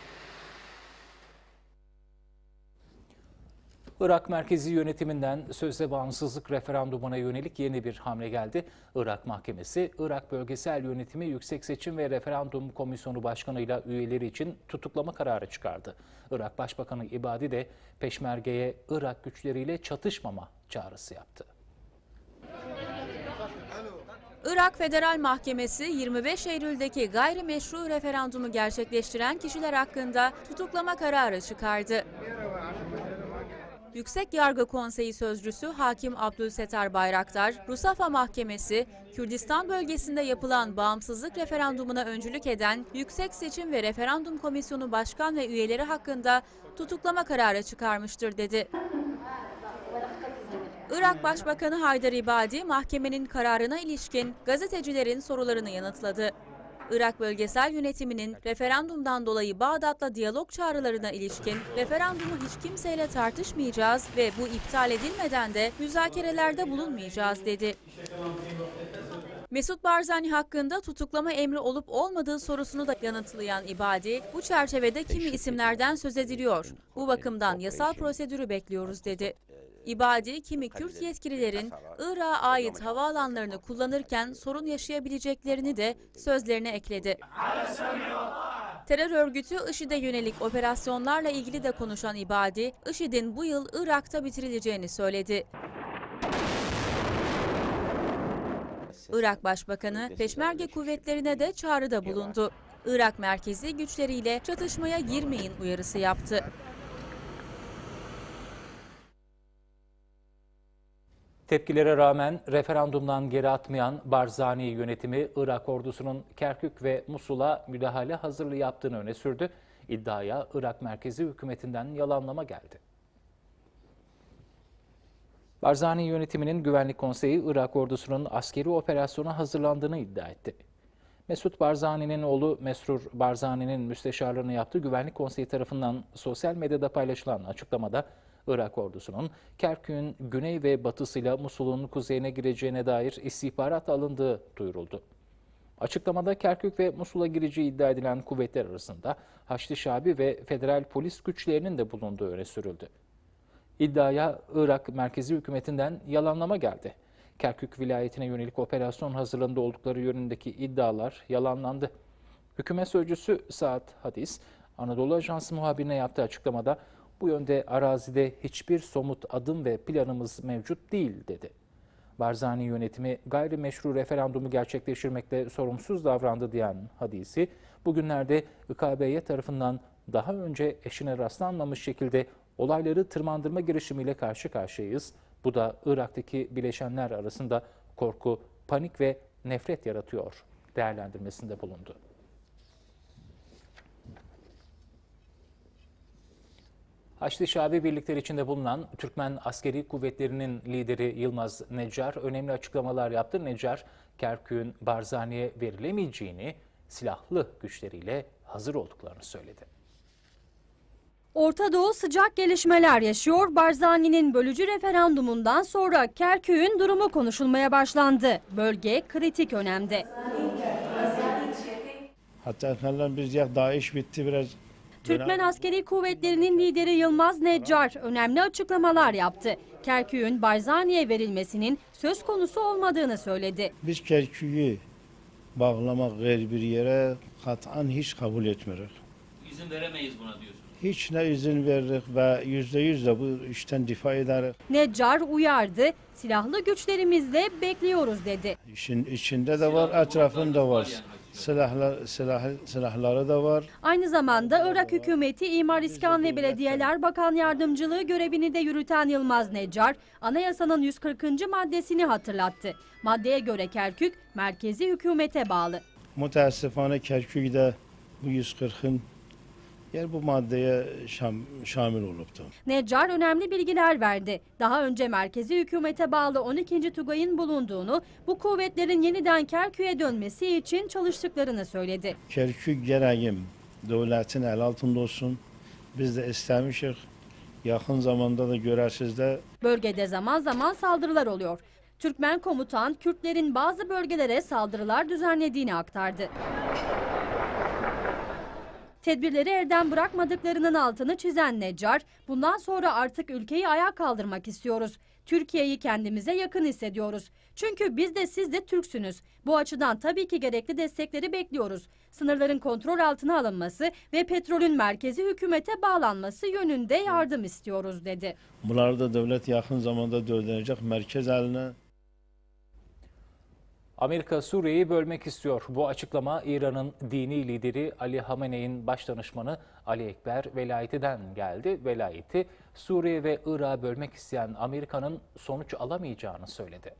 Irak merkezi yönetiminden sözde bağımsızlık referandumuna yönelik yeni bir hamle geldi. Irak Mahkemesi, Irak Bölgesel Yönetimi Yüksek Seçim ve Referandum Komisyonu Başkanı'yla üyeleri için tutuklama kararı çıkardı. Irak Başbakanı İbadi de Peşmerge'ye Irak güçleriyle çatışmama çağrısı yaptı. Irak Federal Mahkemesi 25 Eylül'deki gayrimeşru referandumu gerçekleştiren kişiler hakkında tutuklama kararı çıkardı. Yüksek Yargı Konseyi Sözcüsü Hakim Abdülsetar Bayraktar, Rusafa Mahkemesi, Kürdistan bölgesinde yapılan bağımsızlık referandumuna öncülük eden Yüksek Seçim ve Referandum Komisyonu Başkan ve üyeleri hakkında tutuklama kararı çıkarmıştır dedi. Irak Başbakanı Haydar İbadi, mahkemenin kararına ilişkin gazetecilerin sorularını yanıtladı. Irak Bölgesel Yönetimi'nin referandumdan dolayı Bağdat'la diyalog çağrılarına ilişkin referandumu hiç kimseyle tartışmayacağız ve bu iptal edilmeden de müzakerelerde bulunmayacağız dedi. Mesut Barzani hakkında tutuklama emri olup olmadığı sorusunu da yanıtlayan İbadi, bu çerçevede kimi isimlerden söz ediliyor. Bu bakımdan yasal prosedürü bekliyoruz dedi. İbadi, kimi Kürt yetkililerin Irak'a ait havaalanlarını kullanırken sorun yaşayabileceklerini de sözlerine ekledi. Terör örgütü IŞİD'e yönelik operasyonlarla ilgili de konuşan İbadi, IŞİD'in bu yıl Irak'ta bitirileceğini söyledi. Irak Başbakanı Peşmerge kuvvetlerine de çağrıda bulundu. Irak merkezi güçleriyle çatışmaya girmeyin uyarısı yaptı. Tepkilere rağmen referandumdan geri atmayan Barzani yönetimi Irak ordusunun Kerkük ve Musul'a müdahale hazırlığı yaptığını öne sürdü. İddiaya Irak merkezi hükümetinden yalanlama geldi. Barzani yönetiminin Güvenlik Konseyi Irak ordusunun askeri operasyona hazırlandığını iddia etti. Mesut Barzani'nin oğlu Mesrur Barzani'nin müsteşarlığını yaptığı Güvenlik Konseyi tarafından sosyal medyada paylaşılan açıklamada Irak ordusunun Kerkük'ün güney ve batısıyla Musul'un kuzeyine gireceğine dair istihbarat alındığı duyuruldu. Açıklamada Kerkük ve Musul'a gireceği iddia edilen kuvvetler arasında Haçlı Şabi ve federal polis güçlerinin de bulunduğu öne sürüldü. İddiaya Irak merkezi hükümetinden yalanlama geldi. Kerkük vilayetine yönelik operasyon hazırlığında oldukları yönündeki iddialar yalanlandı. Hükümet sözcüsü Saad Hadis, Anadolu Ajansı muhabirine yaptığı açıklamada bu yönde arazide hiçbir somut adım ve planımız mevcut değil dedi. Barzani yönetimi gayrimeşru referandumu gerçekleştirmekte sorumsuz davrandı diyen Hadisi, bugünlerde İKB'ye tarafından daha önce eşine rastlanmamış şekilde olayları tırmandırma girişimiyle karşı karşıyayız. Bu da Irak'taki bileşenler arasında korku, panik ve nefret yaratıyor değerlendirmesinde bulundu. Haçlı Şabi birlikleri içinde bulunan Türkmen askeri kuvvetlerinin lideri Yılmaz Necar önemli açıklamalar yaptı. Necar, Kerkük'ün Barzani'ye verilemeyeceğini, silahlı güçleriyle hazır olduklarını söyledi. Orta Doğu sıcak gelişmeler yaşıyor. Barzani'nin bölücü referandumundan sonra Kerkük'ün durumu konuşulmaya başlandı. Bölge kritik önemde. Hatta falan biz ya DAEŞ bitti biraz. Türkmen askeri kuvvetlerinin lideri Yılmaz Necar önemli açıklamalar yaptı. Kerkük'ün Barzani'ye verilmesinin söz konusu olmadığını söyledi. Biz Kerkük'ü bağlamak gayrı bir yere kat'an hiç kabul etmiyoruz. İzin veremeyiz buna diyorsunuz. Hiç ne izin verdik ve %100 de bu işten difa ederiz. Necar uyardı. Silahlı güçlerimizle bekliyoruz dedi. İşin içinde de var, etrafında var. Silahları da var. Aynı zamanda Irak hükümeti İmar İskan ve Belediyeler Bakan Yardımcılığı görevini de yürüten Yılmaz Necar, anayasanın 140. maddesini hatırlattı. Maddeye göre Kerkük merkezi hükümete bağlı. Müteessifane Kerkük'de bu 140'ın yer bu maddeye şamil oluptu. Necar önemli bilgiler verdi. Daha önce merkezi hükümete bağlı 12. Tugay'ın bulunduğunu, bu kuvvetlerin yeniden Kerkük'e dönmesi için çalıştıklarını söyledi. Kerkük gereğim devletin el altında olsun. Biz de istemişik. Yakın zamanda da görərsiniz de. Bölgede zaman zaman saldırılar oluyor. Türkmen komutan Kürtlerin bazı bölgelere saldırılar düzenlediğini aktardı. Tedbirleri elden bırakmadıklarının altını çizen Necar, bundan sonra artık ülkeyi ayağa kaldırmak istiyoruz. Türkiye'yi kendimize yakın hissediyoruz. Çünkü biz de siz de Türksünüz. Bu açıdan tabii ki gerekli destekleri bekliyoruz. Sınırların kontrol altına alınması ve petrolün merkezi hükümete bağlanması yönünde yardım istiyoruz dedi. Bunları da devlet yakın zamanda döndürecek merkez haline. Amerika Suriye'yi bölmek istiyor. Bu açıklama İran'ın dini lideri Ali Hamenei'nin başdanışmanı Ali Ekber Velayeti'den geldi. Velayeti Suriye ve Irak'ı bölmek isteyen Amerika'nın sonuç alamayacağını söyledi.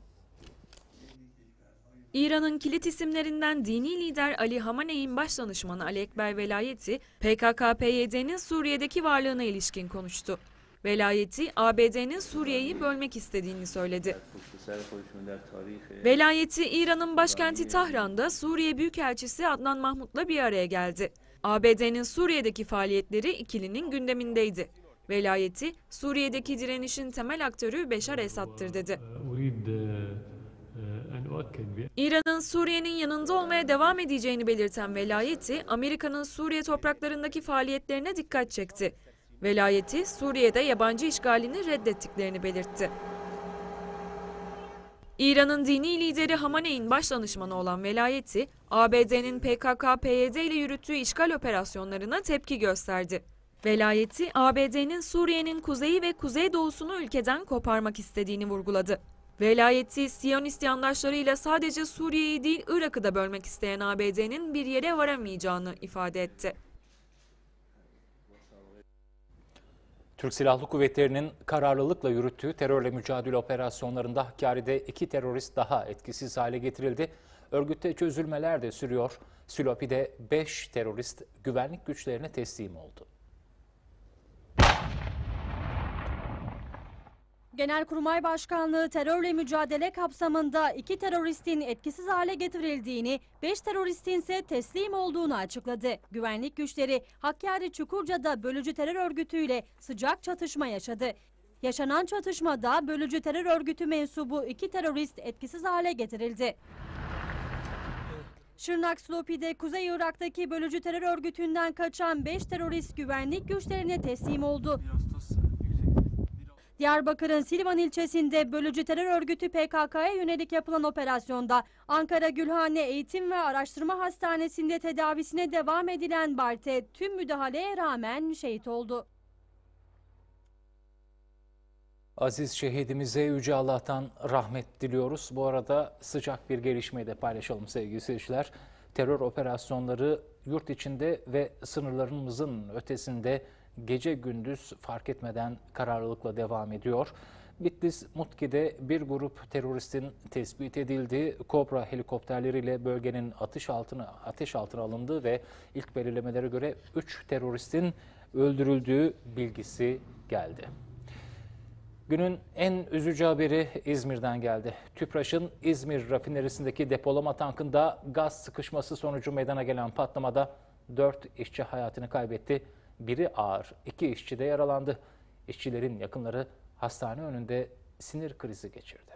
İran'ın kilit isimlerinden dini lider Ali Hamenei'nin başdanışmanı Ali Ekber Velayeti, PKK-PYD'nin Suriye'deki varlığına ilişkin konuştu. Velayeti, ABD'nin Suriye'yi bölmek istediğini söyledi. Velayeti, İran'ın başkenti Tahran'da Suriye Büyükelçisi Adnan Mahmut'la bir araya geldi. ABD'nin Suriye'deki faaliyetleri ikilinin gündemindeydi. Velayeti, Suriye'deki direnişin temel aktörü Beşar Esad'tır dedi. İran'ın Suriye'nin yanında olmaya devam edeceğini belirten Velayeti, Amerika'nın Suriye topraklarındaki faaliyetlerine dikkat çekti. Velayeti, Suriye'de yabancı işgalini reddettiklerini belirtti. İran'ın dini lideri Hamenei'nin başdanışmanı olan Velayeti, ABD'nin PKK-PYD ile yürüttüğü işgal operasyonlarına tepki gösterdi. Velayeti, ABD'nin Suriye'nin kuzeyi ve kuzeydoğusunu ülkeden koparmak istediğini vurguladı. Velayeti, Siyonist yandaşlarıyla sadece Suriye'yi değil Irak'ı da bölmek isteyen ABD'nin bir yere varamayacağını ifade etti. Türk Silahlı Kuvvetleri'nin kararlılıkla yürüttüğü terörle mücadele operasyonlarında Hakkari'de 2 terörist daha etkisiz hale getirildi. Örgütte çözülmeler de sürüyor. Silopi'de 5 terörist güvenlik güçlerine teslim oldu. Genelkurmay Başkanlığı terörle mücadele kapsamında 2 teröristin etkisiz hale getirildiğini, 5 teröristin ise teslim olduğunu açıkladı. Güvenlik güçleri Hakkari Çukurca'da bölücü terör örgütüyle sıcak çatışma yaşadı. Yaşanan çatışmada bölücü terör örgütü mensubu 2 terörist etkisiz hale getirildi. Şırnak Silopi'de Kuzey Irak'taki bölücü terör örgütünden kaçan 5 terörist güvenlik güçlerine teslim oldu. Diyarbakır'ın Silvan ilçesinde bölücü terör örgütü PKK'ya yönelik yapılan operasyonda Ankara Gülhane Eğitim ve Araştırma Hastanesi'nde tedavisine devam edilen Barte tüm müdahaleye rağmen şehit oldu. Aziz şehidimize Yüce Allah'tan rahmet diliyoruz. Bu arada sıcak bir gelişmeyi de paylaşalım sevgili seyirciler. Terör operasyonları yurt içinde ve sınırlarımızın ötesinde gece gündüz fark etmeden kararlılıkla devam ediyor. Bitlis Mutki'de bir grup teröristin tespit edildiği Kobra helikopterleriyle bölgenin ateş altına alındığı ve ilk belirlemelere göre 3 teröristin öldürüldüğü bilgisi geldi. Günün en üzücü haberi İzmir'den geldi. TÜPRAŞ'ın İzmir rafinerisindeki depolama tankında gaz sıkışması sonucu meydana gelen patlamada 4 işçi hayatını kaybetti. Biri ağır, 2 işçi de yaralandı. İşçilerin yakınları hastane önünde sinir krizi geçirdi.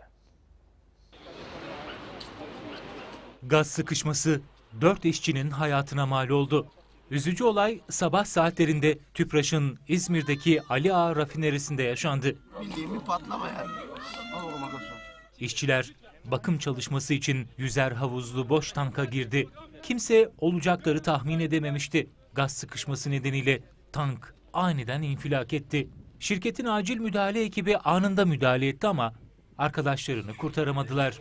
Gaz sıkışması 4 işçinin hayatına mal oldu. Üzücü olay sabah saatlerinde TÜPRAŞ'ın İzmir'deki Ali Ağa rafinerisinde yaşandı. Bildiğin bir patlama yani. İşçiler bakım çalışması için yüzer havuzlu boş tanka girdi. Kimse olacakları tahmin edememişti. Gaz sıkışması nedeniyle tank aniden infilak etti. Şirketin acil müdahale ekibi anında müdahale etti ama arkadaşlarını kurtaramadılar.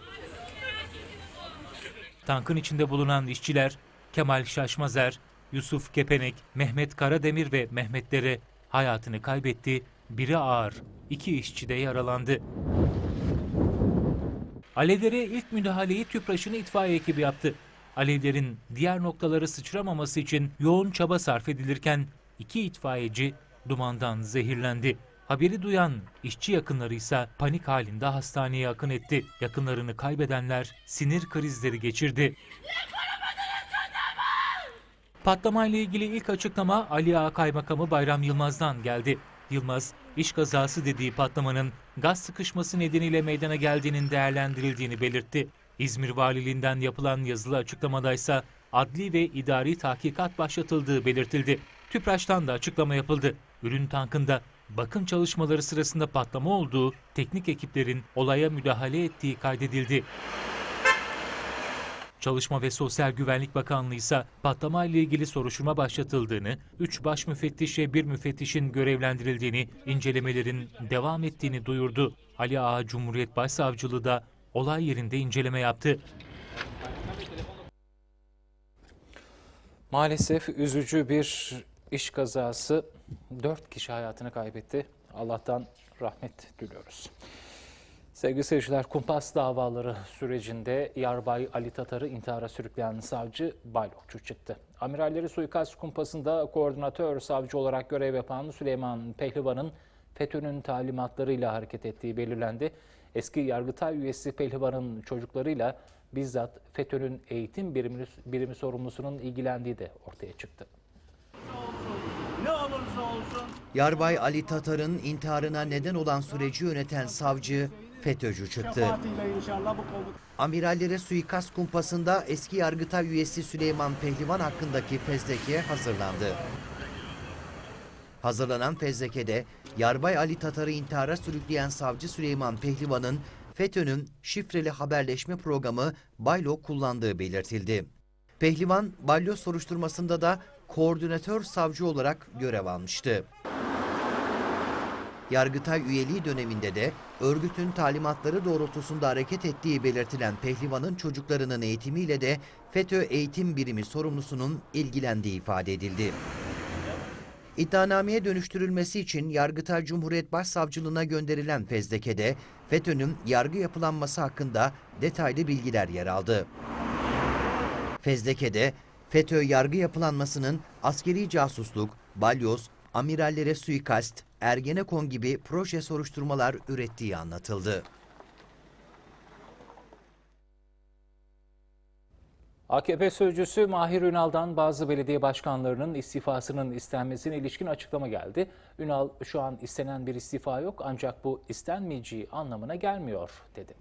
Tankın içinde bulunan işçiler Kemal Şaşmazer, Yusuf Kepenek, Mehmet Karademir ve Mehmet Dere hayatını kaybetti. Biri ağır, 2 işçi de yaralandı. Alevlere ilk müdahaleyi TÜPRAŞ'ın itfaiye ekibi yaptı. Alevlerin diğer noktalara sıçramaması için yoğun çaba sarf edilirken 2 itfaiyeci dumandan zehirlendi. Haberi duyan işçi yakınları ise panik halinde hastaneye akın etti. Yakınlarını kaybedenler sinir krizleri geçirdi. Patlamayla ilgili ilk açıklama Ali Ağa Kaymakamı Bayram Yılmaz'dan geldi. Yılmaz, iş kazası dediği patlamanın gaz sıkışması nedeniyle meydana geldiğinin değerlendirildiğini belirtti. İzmir Valiliğinden yapılan yazılı açıklamadaysa adli ve idari tahkikat başlatıldığı belirtildi. TÜPRAŞ'tan da açıklama yapıldı. Ürün tankında bakım çalışmaları sırasında patlama olduğu, teknik ekiplerin olaya müdahale ettiği kaydedildi. Çalışma ve Sosyal Güvenlik Bakanlığı ise patlamayla ilgili soruşturma başlatıldığını, 3 baş müfettiş ve 1 müfettişin görevlendirildiğini, incelemelerin devam ettiğini duyurdu. Ali Ağa Cumhuriyet Başsavcılığı da olay yerinde inceleme yaptı. Maalesef üzücü bir iş kazası, 4 kişi hayatını kaybetti. Allah'tan rahmet diliyoruz. Sevgili seyirciler, kumpas davaları sürecinde Yarbay Ali Tatar'ı intihara sürükleyen savcı baylokçu çıktı. Amiralleri suikast kumpasında koordinatör savcı olarak görev yapan Süleyman Pehlivan'ın FETÖ'nün talimatlarıyla hareket ettiği belirlendi. Eski Yargıtay üyesi Pehlivan'ın çocuklarıyla bizzat FETÖ'nün eğitim birimi sorumlusunun ilgilendiği de ortaya çıktı. Ne olursa olsun. Yarbay Ali Tatar'ın intiharına neden olan süreci yöneten savcı FETÖ'cü çıktı. Amirallere suikast kumpasında eski Yargıtay üyesi Süleyman Pehlivan hakkındaki fezleke hazırlandı. Hazırlanan fezlekede Yarbay Ali Tatar'ı intihara sürükleyen savcı Süleyman Pehlivan'ın FETÖ'nün şifreli haberleşme programı Baylo kullandığı belirtildi. Pehlivan, Baylo soruşturmasında da koordinatör savcı olarak görev almıştı. Yargıtay üyeliği döneminde de örgütün talimatları doğrultusunda hareket ettiği belirtilen Pehlivan'ın çocuklarının eğitimiyle de FETÖ eğitim birimi sorumlusunun ilgilendiği ifade edildi. İddianameye dönüştürülmesi için Yargıtay Cumhuriyet Başsavcılığına gönderilen fezlekede FETÖ'nün yargı yapılanması hakkında detaylı bilgiler yer aldı. Fezlekede FETÖ yargı yapılanmasının askeri casusluk, balyoz, amirallere suikast, Ergenekon gibi proje soruşturmalar ürettiği anlatıldı. AKP sözcüsü Mahir Ünal'dan bazı belediye başkanlarının istifasının istenmesine ilişkin açıklama geldi. Ünal, şu an istenen bir istifa yok ancak bu istenmeyeceği anlamına gelmiyor dedi.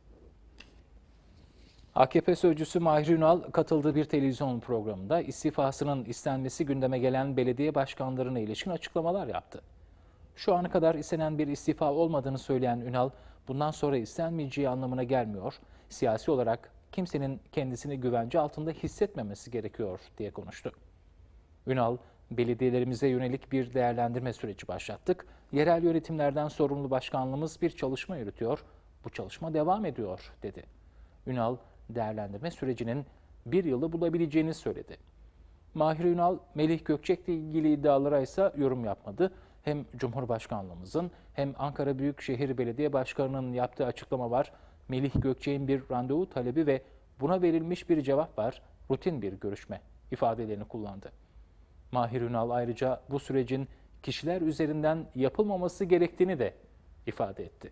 AKP sözcüsü Mahir Ünal katıldığı bir televizyon programında istifasının istenmesi gündeme gelen belediye başkanlarına ilişkin açıklamalar yaptı. Şu ana kadar istenen bir istifa olmadığını söyleyen Ünal, bundan sonra istenmeyeceği anlamına gelmiyor, siyasi olarak kimsenin kendisini güvence altında hissetmemesi gerekiyor diye konuştu. Ünal, belediyelerimize yönelik bir değerlendirme süreci başlattık. Yerel yönetimlerden sorumlu başkanlığımız bir çalışma yürütüyor. Bu çalışma devam ediyor dedi. Ünal, değerlendirme sürecinin 1 yılı bulabileceğini söyledi. Mahir Ünal, Melih Gökçek'le ilgili iddialara ise yorum yapmadı. Hem Cumhurbaşkanlığımızın hem Ankara Büyükşehir Belediye Başkanı'nın yaptığı açıklama var. Melih Gökçek'in bir randevu talebi ve buna verilmiş bir cevap var. Rutin bir görüşme ifadelerini kullandı. Mahir Ünal ayrıca bu sürecin kişiler üzerinden yapılmaması gerektiğini de ifade etti.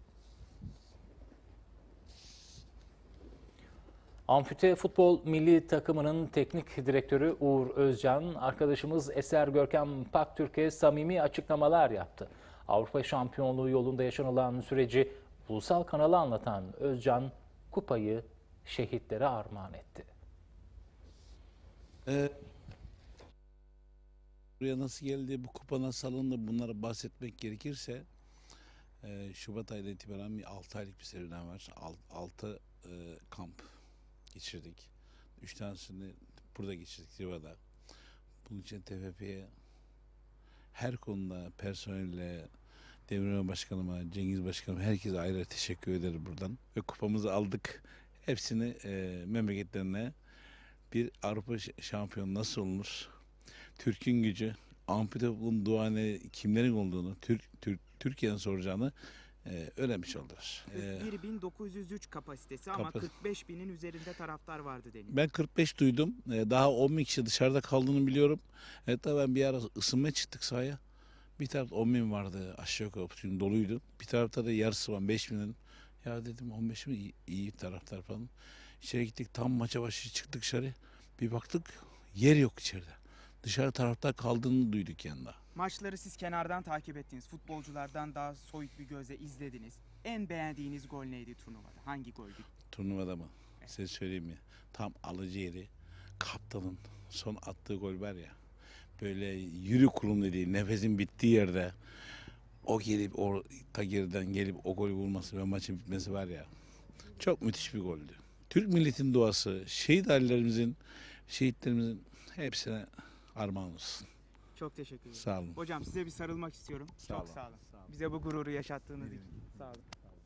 Ampute Futbol Milli Takımı'nın teknik direktörü Uğur Özcan, arkadaşımız Eser Görkem Paktürk'e samimi açıklamalar yaptı. Avrupa şampiyonluğu yolunda yaşanılan süreci ulusal kanala anlatan Özcan, kupayı şehitlere armağan etti. Buraya nasıl geldi, bu kupa nasıl alındı, bunlara bahsetmek gerekirse Şubat ayından itibaren bir 6 aylık bir serüven var. 6 kamp geçirdik. 3 tanesini burada geçirdik Riva'da. Bunun için TFF'ye her konuda personelle, Demirören Başkanıma, Cengiz Başkanıma herkese ayrı teşekkür ederim buradan. Ve kupamızı aldık. Hepsini memleketlerine bir Avrupa şampiyonu nasıl olunur? Türk'ün gücü, ampute futbolun duanı kimlerin olduğunu, Türkiye'nin soracağını öğrenmiş oldular. 41.903 kapasitesi ama 45.000'in üzerinde taraftar vardı deniyor. Ben 45 duydum. Daha 10.000 kişi dışarıda kaldığını biliyorum. Hatta ben bir ara ısınmaya çıktık sahaya. Bir tarafta 10.000 vardı aşağı yukarı çünkü doluydu. Bir tarafta da yarısı var 5.000'in. Ya dedim 15.000 iyi taraftar falan. İçeri gittik, tam maça başı çıktık dışarı. Bir baktık yer yok içeride. Dışarı taraftar kaldığını duyduk yanında. Maçları siz kenardan takip ettiniz. Futbolculardan daha soyut bir gözle izlediniz. En beğendiğiniz gol neydi turnuvada? Hangi goldü? Turnuvada mı? Evet. Size söyleyeyim mi? Tam alıcı yeri. Kaptanın son attığı gol var ya. Böyle yürü kulum dediği, nefesin bittiği yerde o gelip orta geriden gelip o golü vurması ve maçın bitmesi var ya. Çok müthiş bir goldü. Türk milletin duası, şehitlerimizin hepsine armağan olsun. Çok teşekkür ederim. Sağ olun. Hocam size bir sarılmak istiyorum. Çok sağ olun. Bize bu gururu yaşattığınız için. Sağ olun.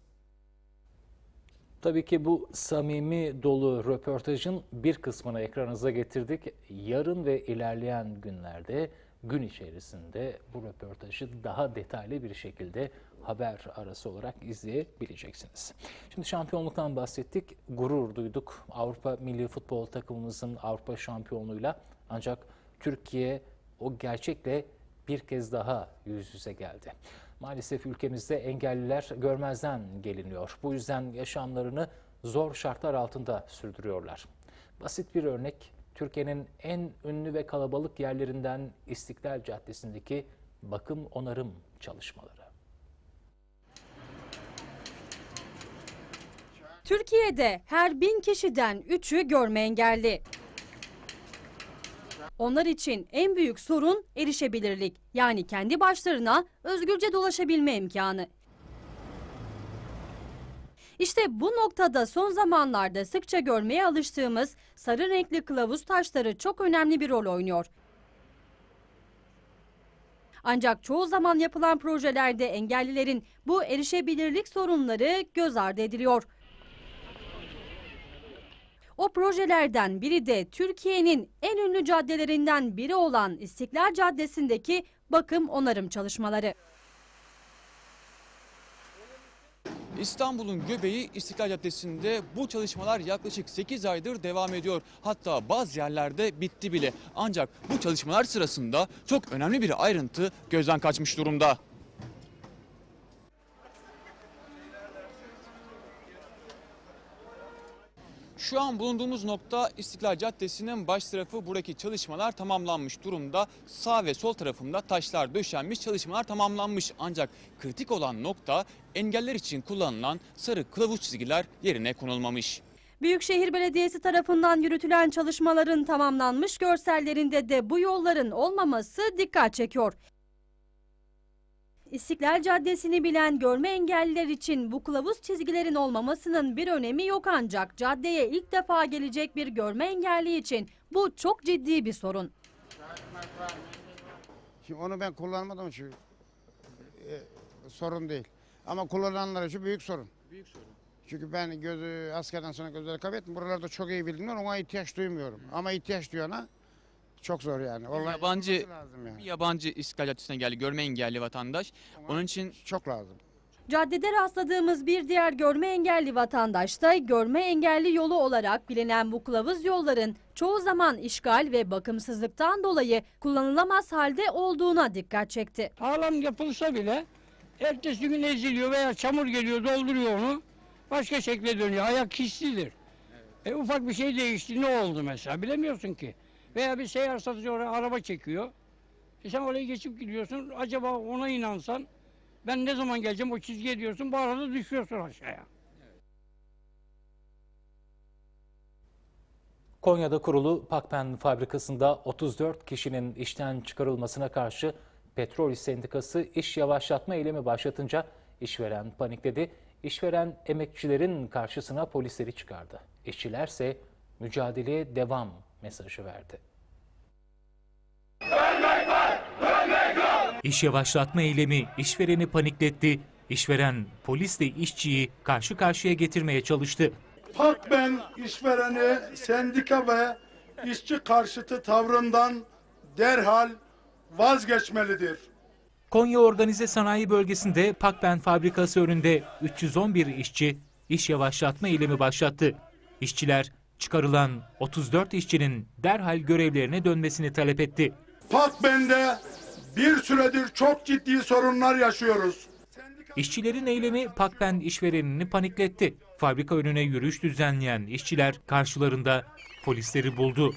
Tabii ki bu samimi dolu röportajın bir kısmını ekranınıza getirdik. Yarın ve ilerleyen günlerde, gün içerisinde bu röportajı daha detaylı bir şekilde haber arası olarak izleyebileceksiniz. Şimdi şampiyonluktan bahsettik, gurur duyduk Avrupa Milli Futbol takımımızın Avrupa şampiyonluğuyla. Ancak Türkiye o gerçekle bir kez daha yüz yüze geldi. Maalesef ülkemizde engelliler görmezden geliniyor. Bu yüzden yaşamlarını zor şartlar altında sürdürüyorlar. Basit bir örnek, Türkiye'nin en ünlü ve kalabalık yerlerinden İstiklal Caddesi'ndeki bakım onarım çalışmaları. Türkiye'de her 1000 kişiden 3'ü görme engelli. Onlar için en büyük sorun erişebilirlik. Yani kendi başlarına özgürce dolaşabilme imkanı. İşte bu noktada son zamanlarda sıkça görmeye alıştığımız sarı renkli kılavuz taşları çok önemli bir rol oynuyor. Ancak çoğu zaman yapılan projelerde engellilerin bu erişebilirlik sorunları göz ardı ediliyor. O projelerden biri de Türkiye'nin en ünlü caddelerinden biri olan İstiklal Caddesi'ndeki bakım onarım çalışmaları. İstanbul'un göbeği İstiklal Caddesi'nde bu çalışmalar yaklaşık 8 aydır devam ediyor. Hatta bazı yerlerde bitti bile. Ancak bu çalışmalar sırasında çok önemli bir ayrıntı gözden kaçmış durumda. Şu an bulunduğumuz nokta İstiklal Caddesi'nin baş tarafı. Buradaki çalışmalar tamamlanmış durumda. Sağ ve sol tarafında taşlar döşenmiş, çalışmalar tamamlanmış. Ancak kritik olan nokta engeller için kullanılan sarı kılavuz çizgiler yerine konulmamış. Büyükşehir Belediyesi tarafından yürütülen çalışmaların tamamlanmış görsellerinde de bu yolların olmaması dikkat çekiyor. İstiklal Caddesi'ni bilen görme engelliler için bu kılavuz çizgilerin olmamasının bir önemi yok, ancak caddeye ilk defa gelecek bir görme engelli için bu çok ciddi bir sorun. Şimdi onu ben kullanmadım için sorun değil. Ama kullananlar için büyük sorun. Büyük sorun. Çünkü ben askerden sonra gözleri kaybettim. Buralarda çok iyi biliniyor, ona ihtiyaç duymuyorum. Ama ihtiyaç duyana çok zor yani. Bir yabancı İstiklal Caddesi'ne geldi, görme engelli vatandaş. Onun için çok lazım. Caddede rastladığımız bir diğer görme engelli vatandaş da görme engelli yolu olarak bilinen bu kılavuz yolların çoğu zaman işgal ve bakımsızlıktan dolayı kullanılamaz halde olduğuna dikkat çekti. Sağlam yapılsa bile ertesi gün eziliyor veya çamur geliyor, dolduruyor onu, başka şekle dönüyor. Ayak hislidir. Ufak bir şey değişti, ne oldu mesela bilemiyorsun ki. Veya bir seyyar satıcı oraya araba çekiyor. Sen oraya geçip gidiyorsun, acaba ona inansan ben ne zaman geleceğim o çizgiye diyorsun, bu arada düşüyorsun aşağıya. Konya'da kurulu Pakpen fabrikasında 34 kişinin işten çıkarılmasına karşı Petrol İş Sendikası iş yavaşlatma eylemi başlatınca işveren panikledi. İşveren emekçilerin karşısına polisleri çıkardı. İşçilerse mücadeleye devam mesajı verdi. İş yavaşlatma eylemi işvereni panikletti. İşveren polisle işçiyi karşı karşıya getirmeye çalıştı. Pakpen işvereni sendika ve işçi karşıtı tavrından derhal vazgeçmelidir. Konya Organize Sanayi Bölgesi'nde Pakpen fabrikası önünde 311 işçi iş yavaşlatma eylemi başlattı. İşçiler çıkarılan 34 işçinin derhal görevlerine dönmesini talep etti. Pakpen'de bir süredir çok ciddi sorunlar yaşıyoruz. İşçilerin eylemi Pakpen işverenini panikletti. Fabrika önüne yürüyüş düzenleyen işçiler karşılarında polisleri buldu.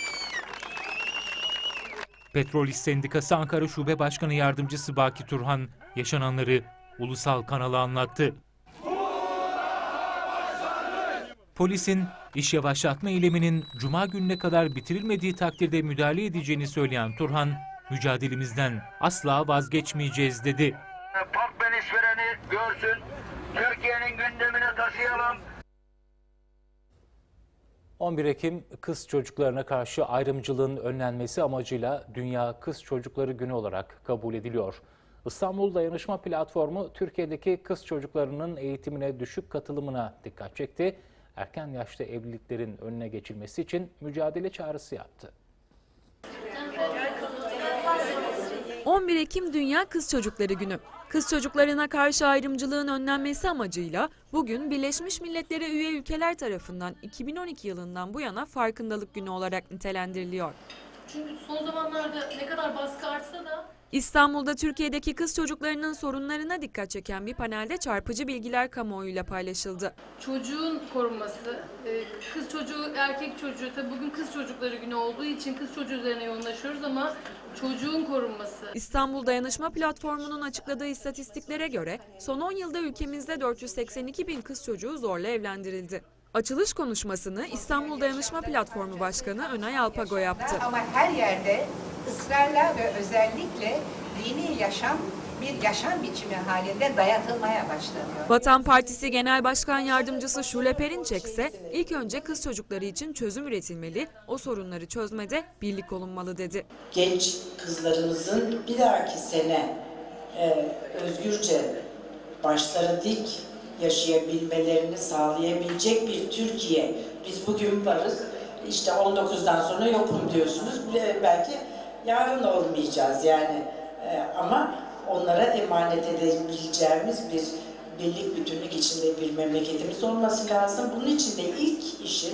Petrol İş Sendikası Ankara Şube Başkanı Yardımcısı Baki Turhan yaşananları ulusal kanala anlattı. Polisin iş yavaşlatma eyleminin Cuma gününe kadar bitirilmediği takdirde müdahale edeceğini söyleyen Turhan, mücadelemizden asla vazgeçmeyeceğiz dedi. Pakpen işvereni görsün, Türkiye'nin gündemine taşıyalım. 11 Ekim kız çocuklarına karşı ayrımcılığın önlenmesi amacıyla Dünya Kız Çocukları Günü olarak kabul ediliyor. İstanbul Dayanışma Platformu Türkiye'deki kız çocuklarının eğitimine düşük katılımına dikkat çekti. Erken yaşta evliliklerin önüne geçilmesi için mücadele çağrısı yaptı. 11 Ekim Dünya Kız Çocukları Günü. Kız çocuklarına karşı ayrımcılığın önlenmesi amacıyla bugün Birleşmiş Milletler'e üye ülkeler tarafından 2012 yılından bu yana farkındalık günü olarak nitelendiriliyor. Çünkü son zamanlarda ne kadar baskı artsa da İstanbul'da Türkiye'deki kız çocuklarının sorunlarına dikkat çeken bir panelde çarpıcı bilgiler kamuoyuyla paylaşıldı. çocuğun korunması, kız çocuğu, erkek çocuğu, tabii bugün kız çocukları günü olduğu için kız çocuğu üzerine yoğunlaşıyoruz ama çocuğun korunması. İstanbul Dayanışma Platformu'nun açıkladığı istatistiklere göre son 10 yılda ülkemizde 482 bin kız çocuğu zorla evlendirildi. Açılış konuşmasını İstanbul Dayanışma Platformu Başkanı Önay Alpago yaptı. Ama her yerde ısrarla ve özellikle dini yaşam bir yaşam biçimi halinde dayatılmaya başlanıyor. Vatan Partisi Genel Başkan Yardımcısı Şule Perinçek ise ilk önce kız çocukları için çözüm üretilmeli, o sorunları çözmede birlik olunmalı dedi. Genç kızlarımızın bir dahaki sene özgürce başları dik yaşayabilmelerini sağlayabilecek bir Türkiye. Biz bugün varız, işte 19'dan sonra yokum diyorsunuz. Belki yarın olmayacağız yani. Ama onlara emanet edebileceğimiz bir birlik bütünlük içinde bir memleketimiz olması lazım. Bunun için de ilk işin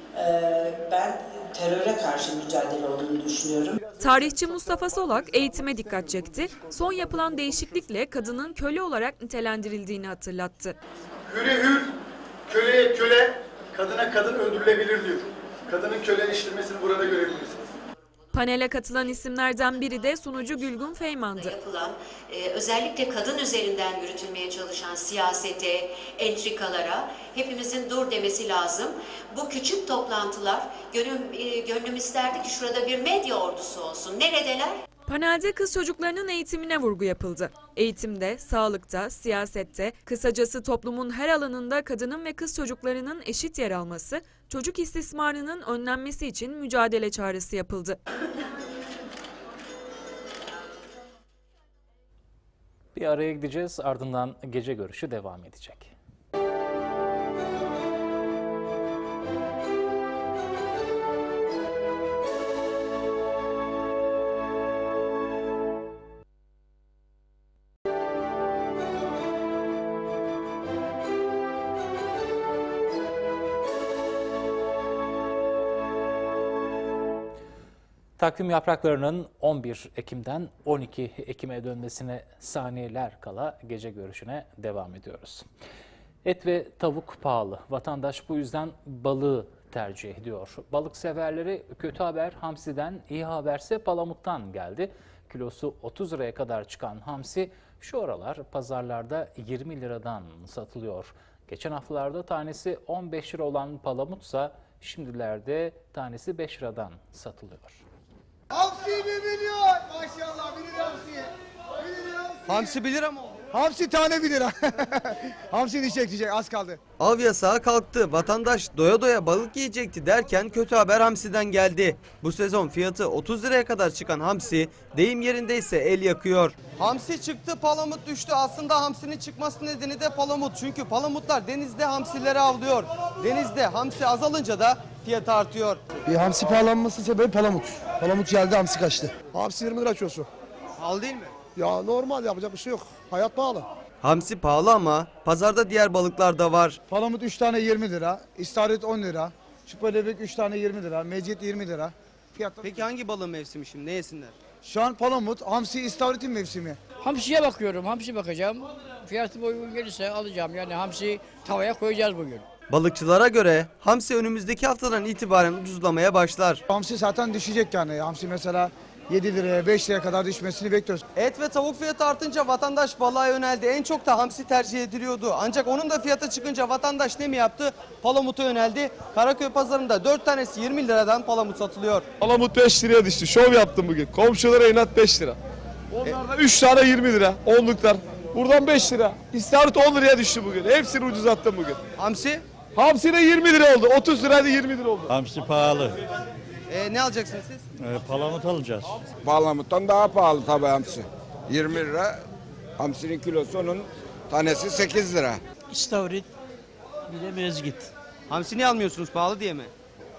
ben teröre karşı mücadele olduğunu düşünüyorum. Tarihçi Mustafa Solak eğitime dikkat çekti. Son yapılan değişiklikle kadının köle olarak nitelendirildiğini hatırlattı. Hüre hür, köleye köle, kadına kadın öldürülebilir diyor. Kadının köleleştirmesini burada görebilirsiniz. Panele katılan isimlerden biri de sunucu Gülgün Feyman'dı. Yapılan, özellikle kadın üzerinden yürütülmeye çalışan siyasete, entrikalara hepimizin dur demesi lazım. Bu küçük toplantılar, gönlüm isterdi ki şurada bir medya ordusu olsun. Neredeler? Panelde kız çocuklarının eğitimine vurgu yapıldı. Eğitimde, sağlıkta, siyasette, kısacası toplumun her alanında kadının ve kız çocuklarının eşit yer alması, çocuk istismarının önlenmesi için mücadele çağrısı yapıldı. Bir araya gideceğiz, ardından gece görüşü devam edecek. Takvim yapraklarının 11 Ekim'den 12 Ekim'e dönmesine saniyeler kala gece görüşüne devam ediyoruz. Et ve tavuk pahalı. Vatandaş bu yüzden balığı tercih ediyor. Balık severleri kötü haber hamsiden, iyi haberse palamuttan geldi. Kilosu 30 liraya kadar çıkan hamsi şu aralar pazarlarda 20 liradan satılıyor. Geçen haftalarda tanesi 15 lira olan palamutsa şimdilerde tanesi 5 liradan satılıyor. Hamsi 1 milyon. Maşallah 1 lira hamsiye. 1 lira hamsi. Hamsi 1 lira mı oldu? Hamsi tane 1 lira. Hamsi diyecek az kaldı. Av yasağı kalktı. Vatandaş doya doya balık yiyecekti derken kötü haber hamsiden geldi. Bu sezon fiyatı 30 liraya kadar çıkan hamsi deyim yerindeyse el yakıyor. Hamsi çıktı, palamut düştü. Aslında hamsinin çıkması nedeni de palamut. Çünkü palamutlar denizde hamsileri avlıyor. Denizde hamsi azalınca da fiyatı artıyor. Hamsi pahalanması sebebi palamut. Palamut geldi, hamsi kaçtı. Hamsi 20 lira kilosu. Pahalı değil mi? Ya normal, yapacak bir şey yok. Hayat pahalı. Hamsi pahalı ama pazarda diğer balıklar da var. Palamut 3 tane 20 lira, istavrit 10 lira, çupalebek 3 tane 20 lira, mecit 20 lira. Fiyatlar... Peki hangi balığın mevsimi şimdi? Ne yesinler? Şu an palamut, hamsi, istavritin mevsimi. Hamsiye bakıyorum, hamsi bakacağım. Fiyatı uygun gelirse alacağım. Yani hamsi tavaya koyacağız bugün. Balıkçılara göre hamsi önümüzdeki haftadan itibaren ucuzlamaya başlar. Hamsi zaten düşecek yani. Hamsi mesela 7 liraya 5 liraya kadar düşmesini bekliyoruz. Et ve tavuk fiyatı artınca vatandaş balığa yöneldi. En çok da hamsi tercih ediliyordu. Ancak onun da fiyatı çıkınca vatandaş ne mi yaptı? Palamuta yöneldi. Karaköy pazarında 4 tanesi 20 liradan palamut satılıyor. Palamut 5 liraya düştü. Şov yaptım bugün. Komşulara inat 5 lira. Onlarda 3 tane 20 lira. Onluklar. Buradan 5 lira. İstavrit 10 liraya düştü bugün. Hepsini ucuzattım bugün. Hamsi? Hamsi de 20 lira oldu. 30 liraydı 20 lira oldu. Hamsi pahalı. Ne alacaksınız siz? Palamut alacağız. Palamuttan daha pahalı tabii hamsi. 20 lira. Hamsinin kilosu, onun tanesi 8 lira. İstavrit bir de mezgit. Hamsi niye almıyorsunuz? Pahalı diye mi?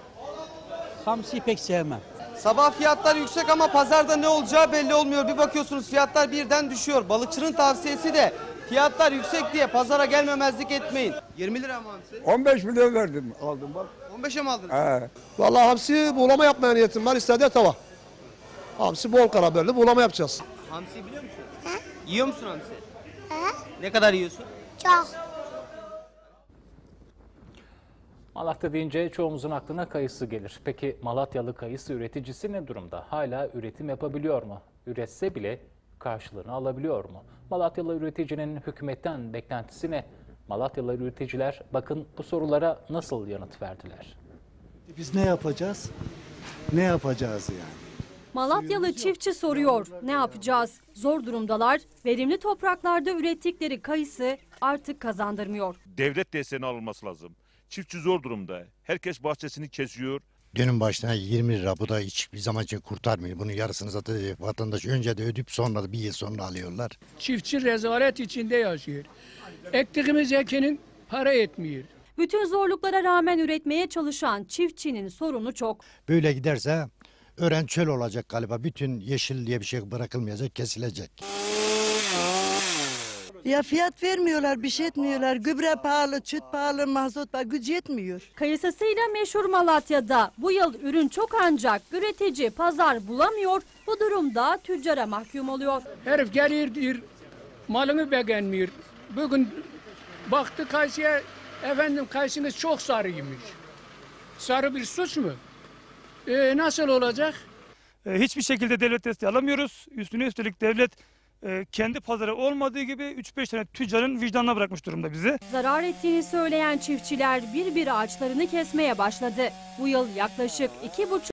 Hamsiyi pek sevmem. Sabah fiyatlar yüksek ama pazarda ne olacağı belli olmuyor. Bir bakıyorsunuz fiyatlar birden düşüyor. Balıkçının tavsiyesi de fiyatlar yüksek diye pazara gelmemezlik etmeyin. 20 lira mı hamsi? 15 milyon verdim, aldım bak. 15'e mi aldınız? He. Vallahi hamsi buğulama yapmaya niyetim var, istediği tava. Hamsi bol karabiberli buğulama yapacağız. Hamsi biliyor musun? Yiyor musun hamsi? Ne kadar yiyorsun? Çok. Malatya deyince çoğumuzun aklına kayısı gelir. Peki Malatyalı kayısı üreticisi ne durumda? Hala üretim yapabiliyor mu? Üretse bile karşılığını alabiliyor mu? Malatyalı üreticinin hükümetten beklentisi ne? Malatyalı üreticiler bakın bu sorulara nasıl yanıt verdiler? Biz ne yapacağız? Ne yapacağız yani? Malatyalı çiftçi soruyor. Ne yapacağız? Zor durumdalar. Verimli topraklarda ürettikleri kayısı artık kazandırmıyor. Devlet desteğine alınması lazım. Çiftçi zor durumda. Herkes bahçesini kesiyor. Dönüm başına 20 lira, bu da hiçbir zaman için kurtarmıyor. Bunun yarısını zaten vatandaş önce de ödüp sonra da bir yıl sonra alıyorlar. Çiftçi rezalet içinde yaşıyor. Ektiğimiz ekinin para etmiyor. Bütün zorluklara rağmen üretmeye çalışan çiftçinin sorunu çok. Böyle giderse öğren çöl olacak galiba. Bütün yeşil diye bir şey bırakılmayacak, kesilecek. Ya fiyat vermiyorlar, bir şey etmiyorlar. Gübre pahalı, çüt pahalı, mazot pahalı, güç yetmiyor. Kayısısıyla meşhur Malatya'da bu yıl ürün çok ancak üretici pazar bulamıyor. Bu durumda tüccara mahkum oluyor. Herif gelir diyor, malını beğenmiyor. Bugün baktı kayısıya, efendim kayısınız çok sarıymış. Sarı bir suç mu? Nasıl olacak? Hiçbir şekilde devlet desteği alamıyoruz. Üstüne üstelik devlet kendi pazarı olmadığı gibi 3-5 tane tüccarın vicdanına bırakmış durumda bizi. Zarar ettiğini söyleyen çiftçiler bir bir ağaçlarını kesmeye başladı. Bu yıl yaklaşık 2,5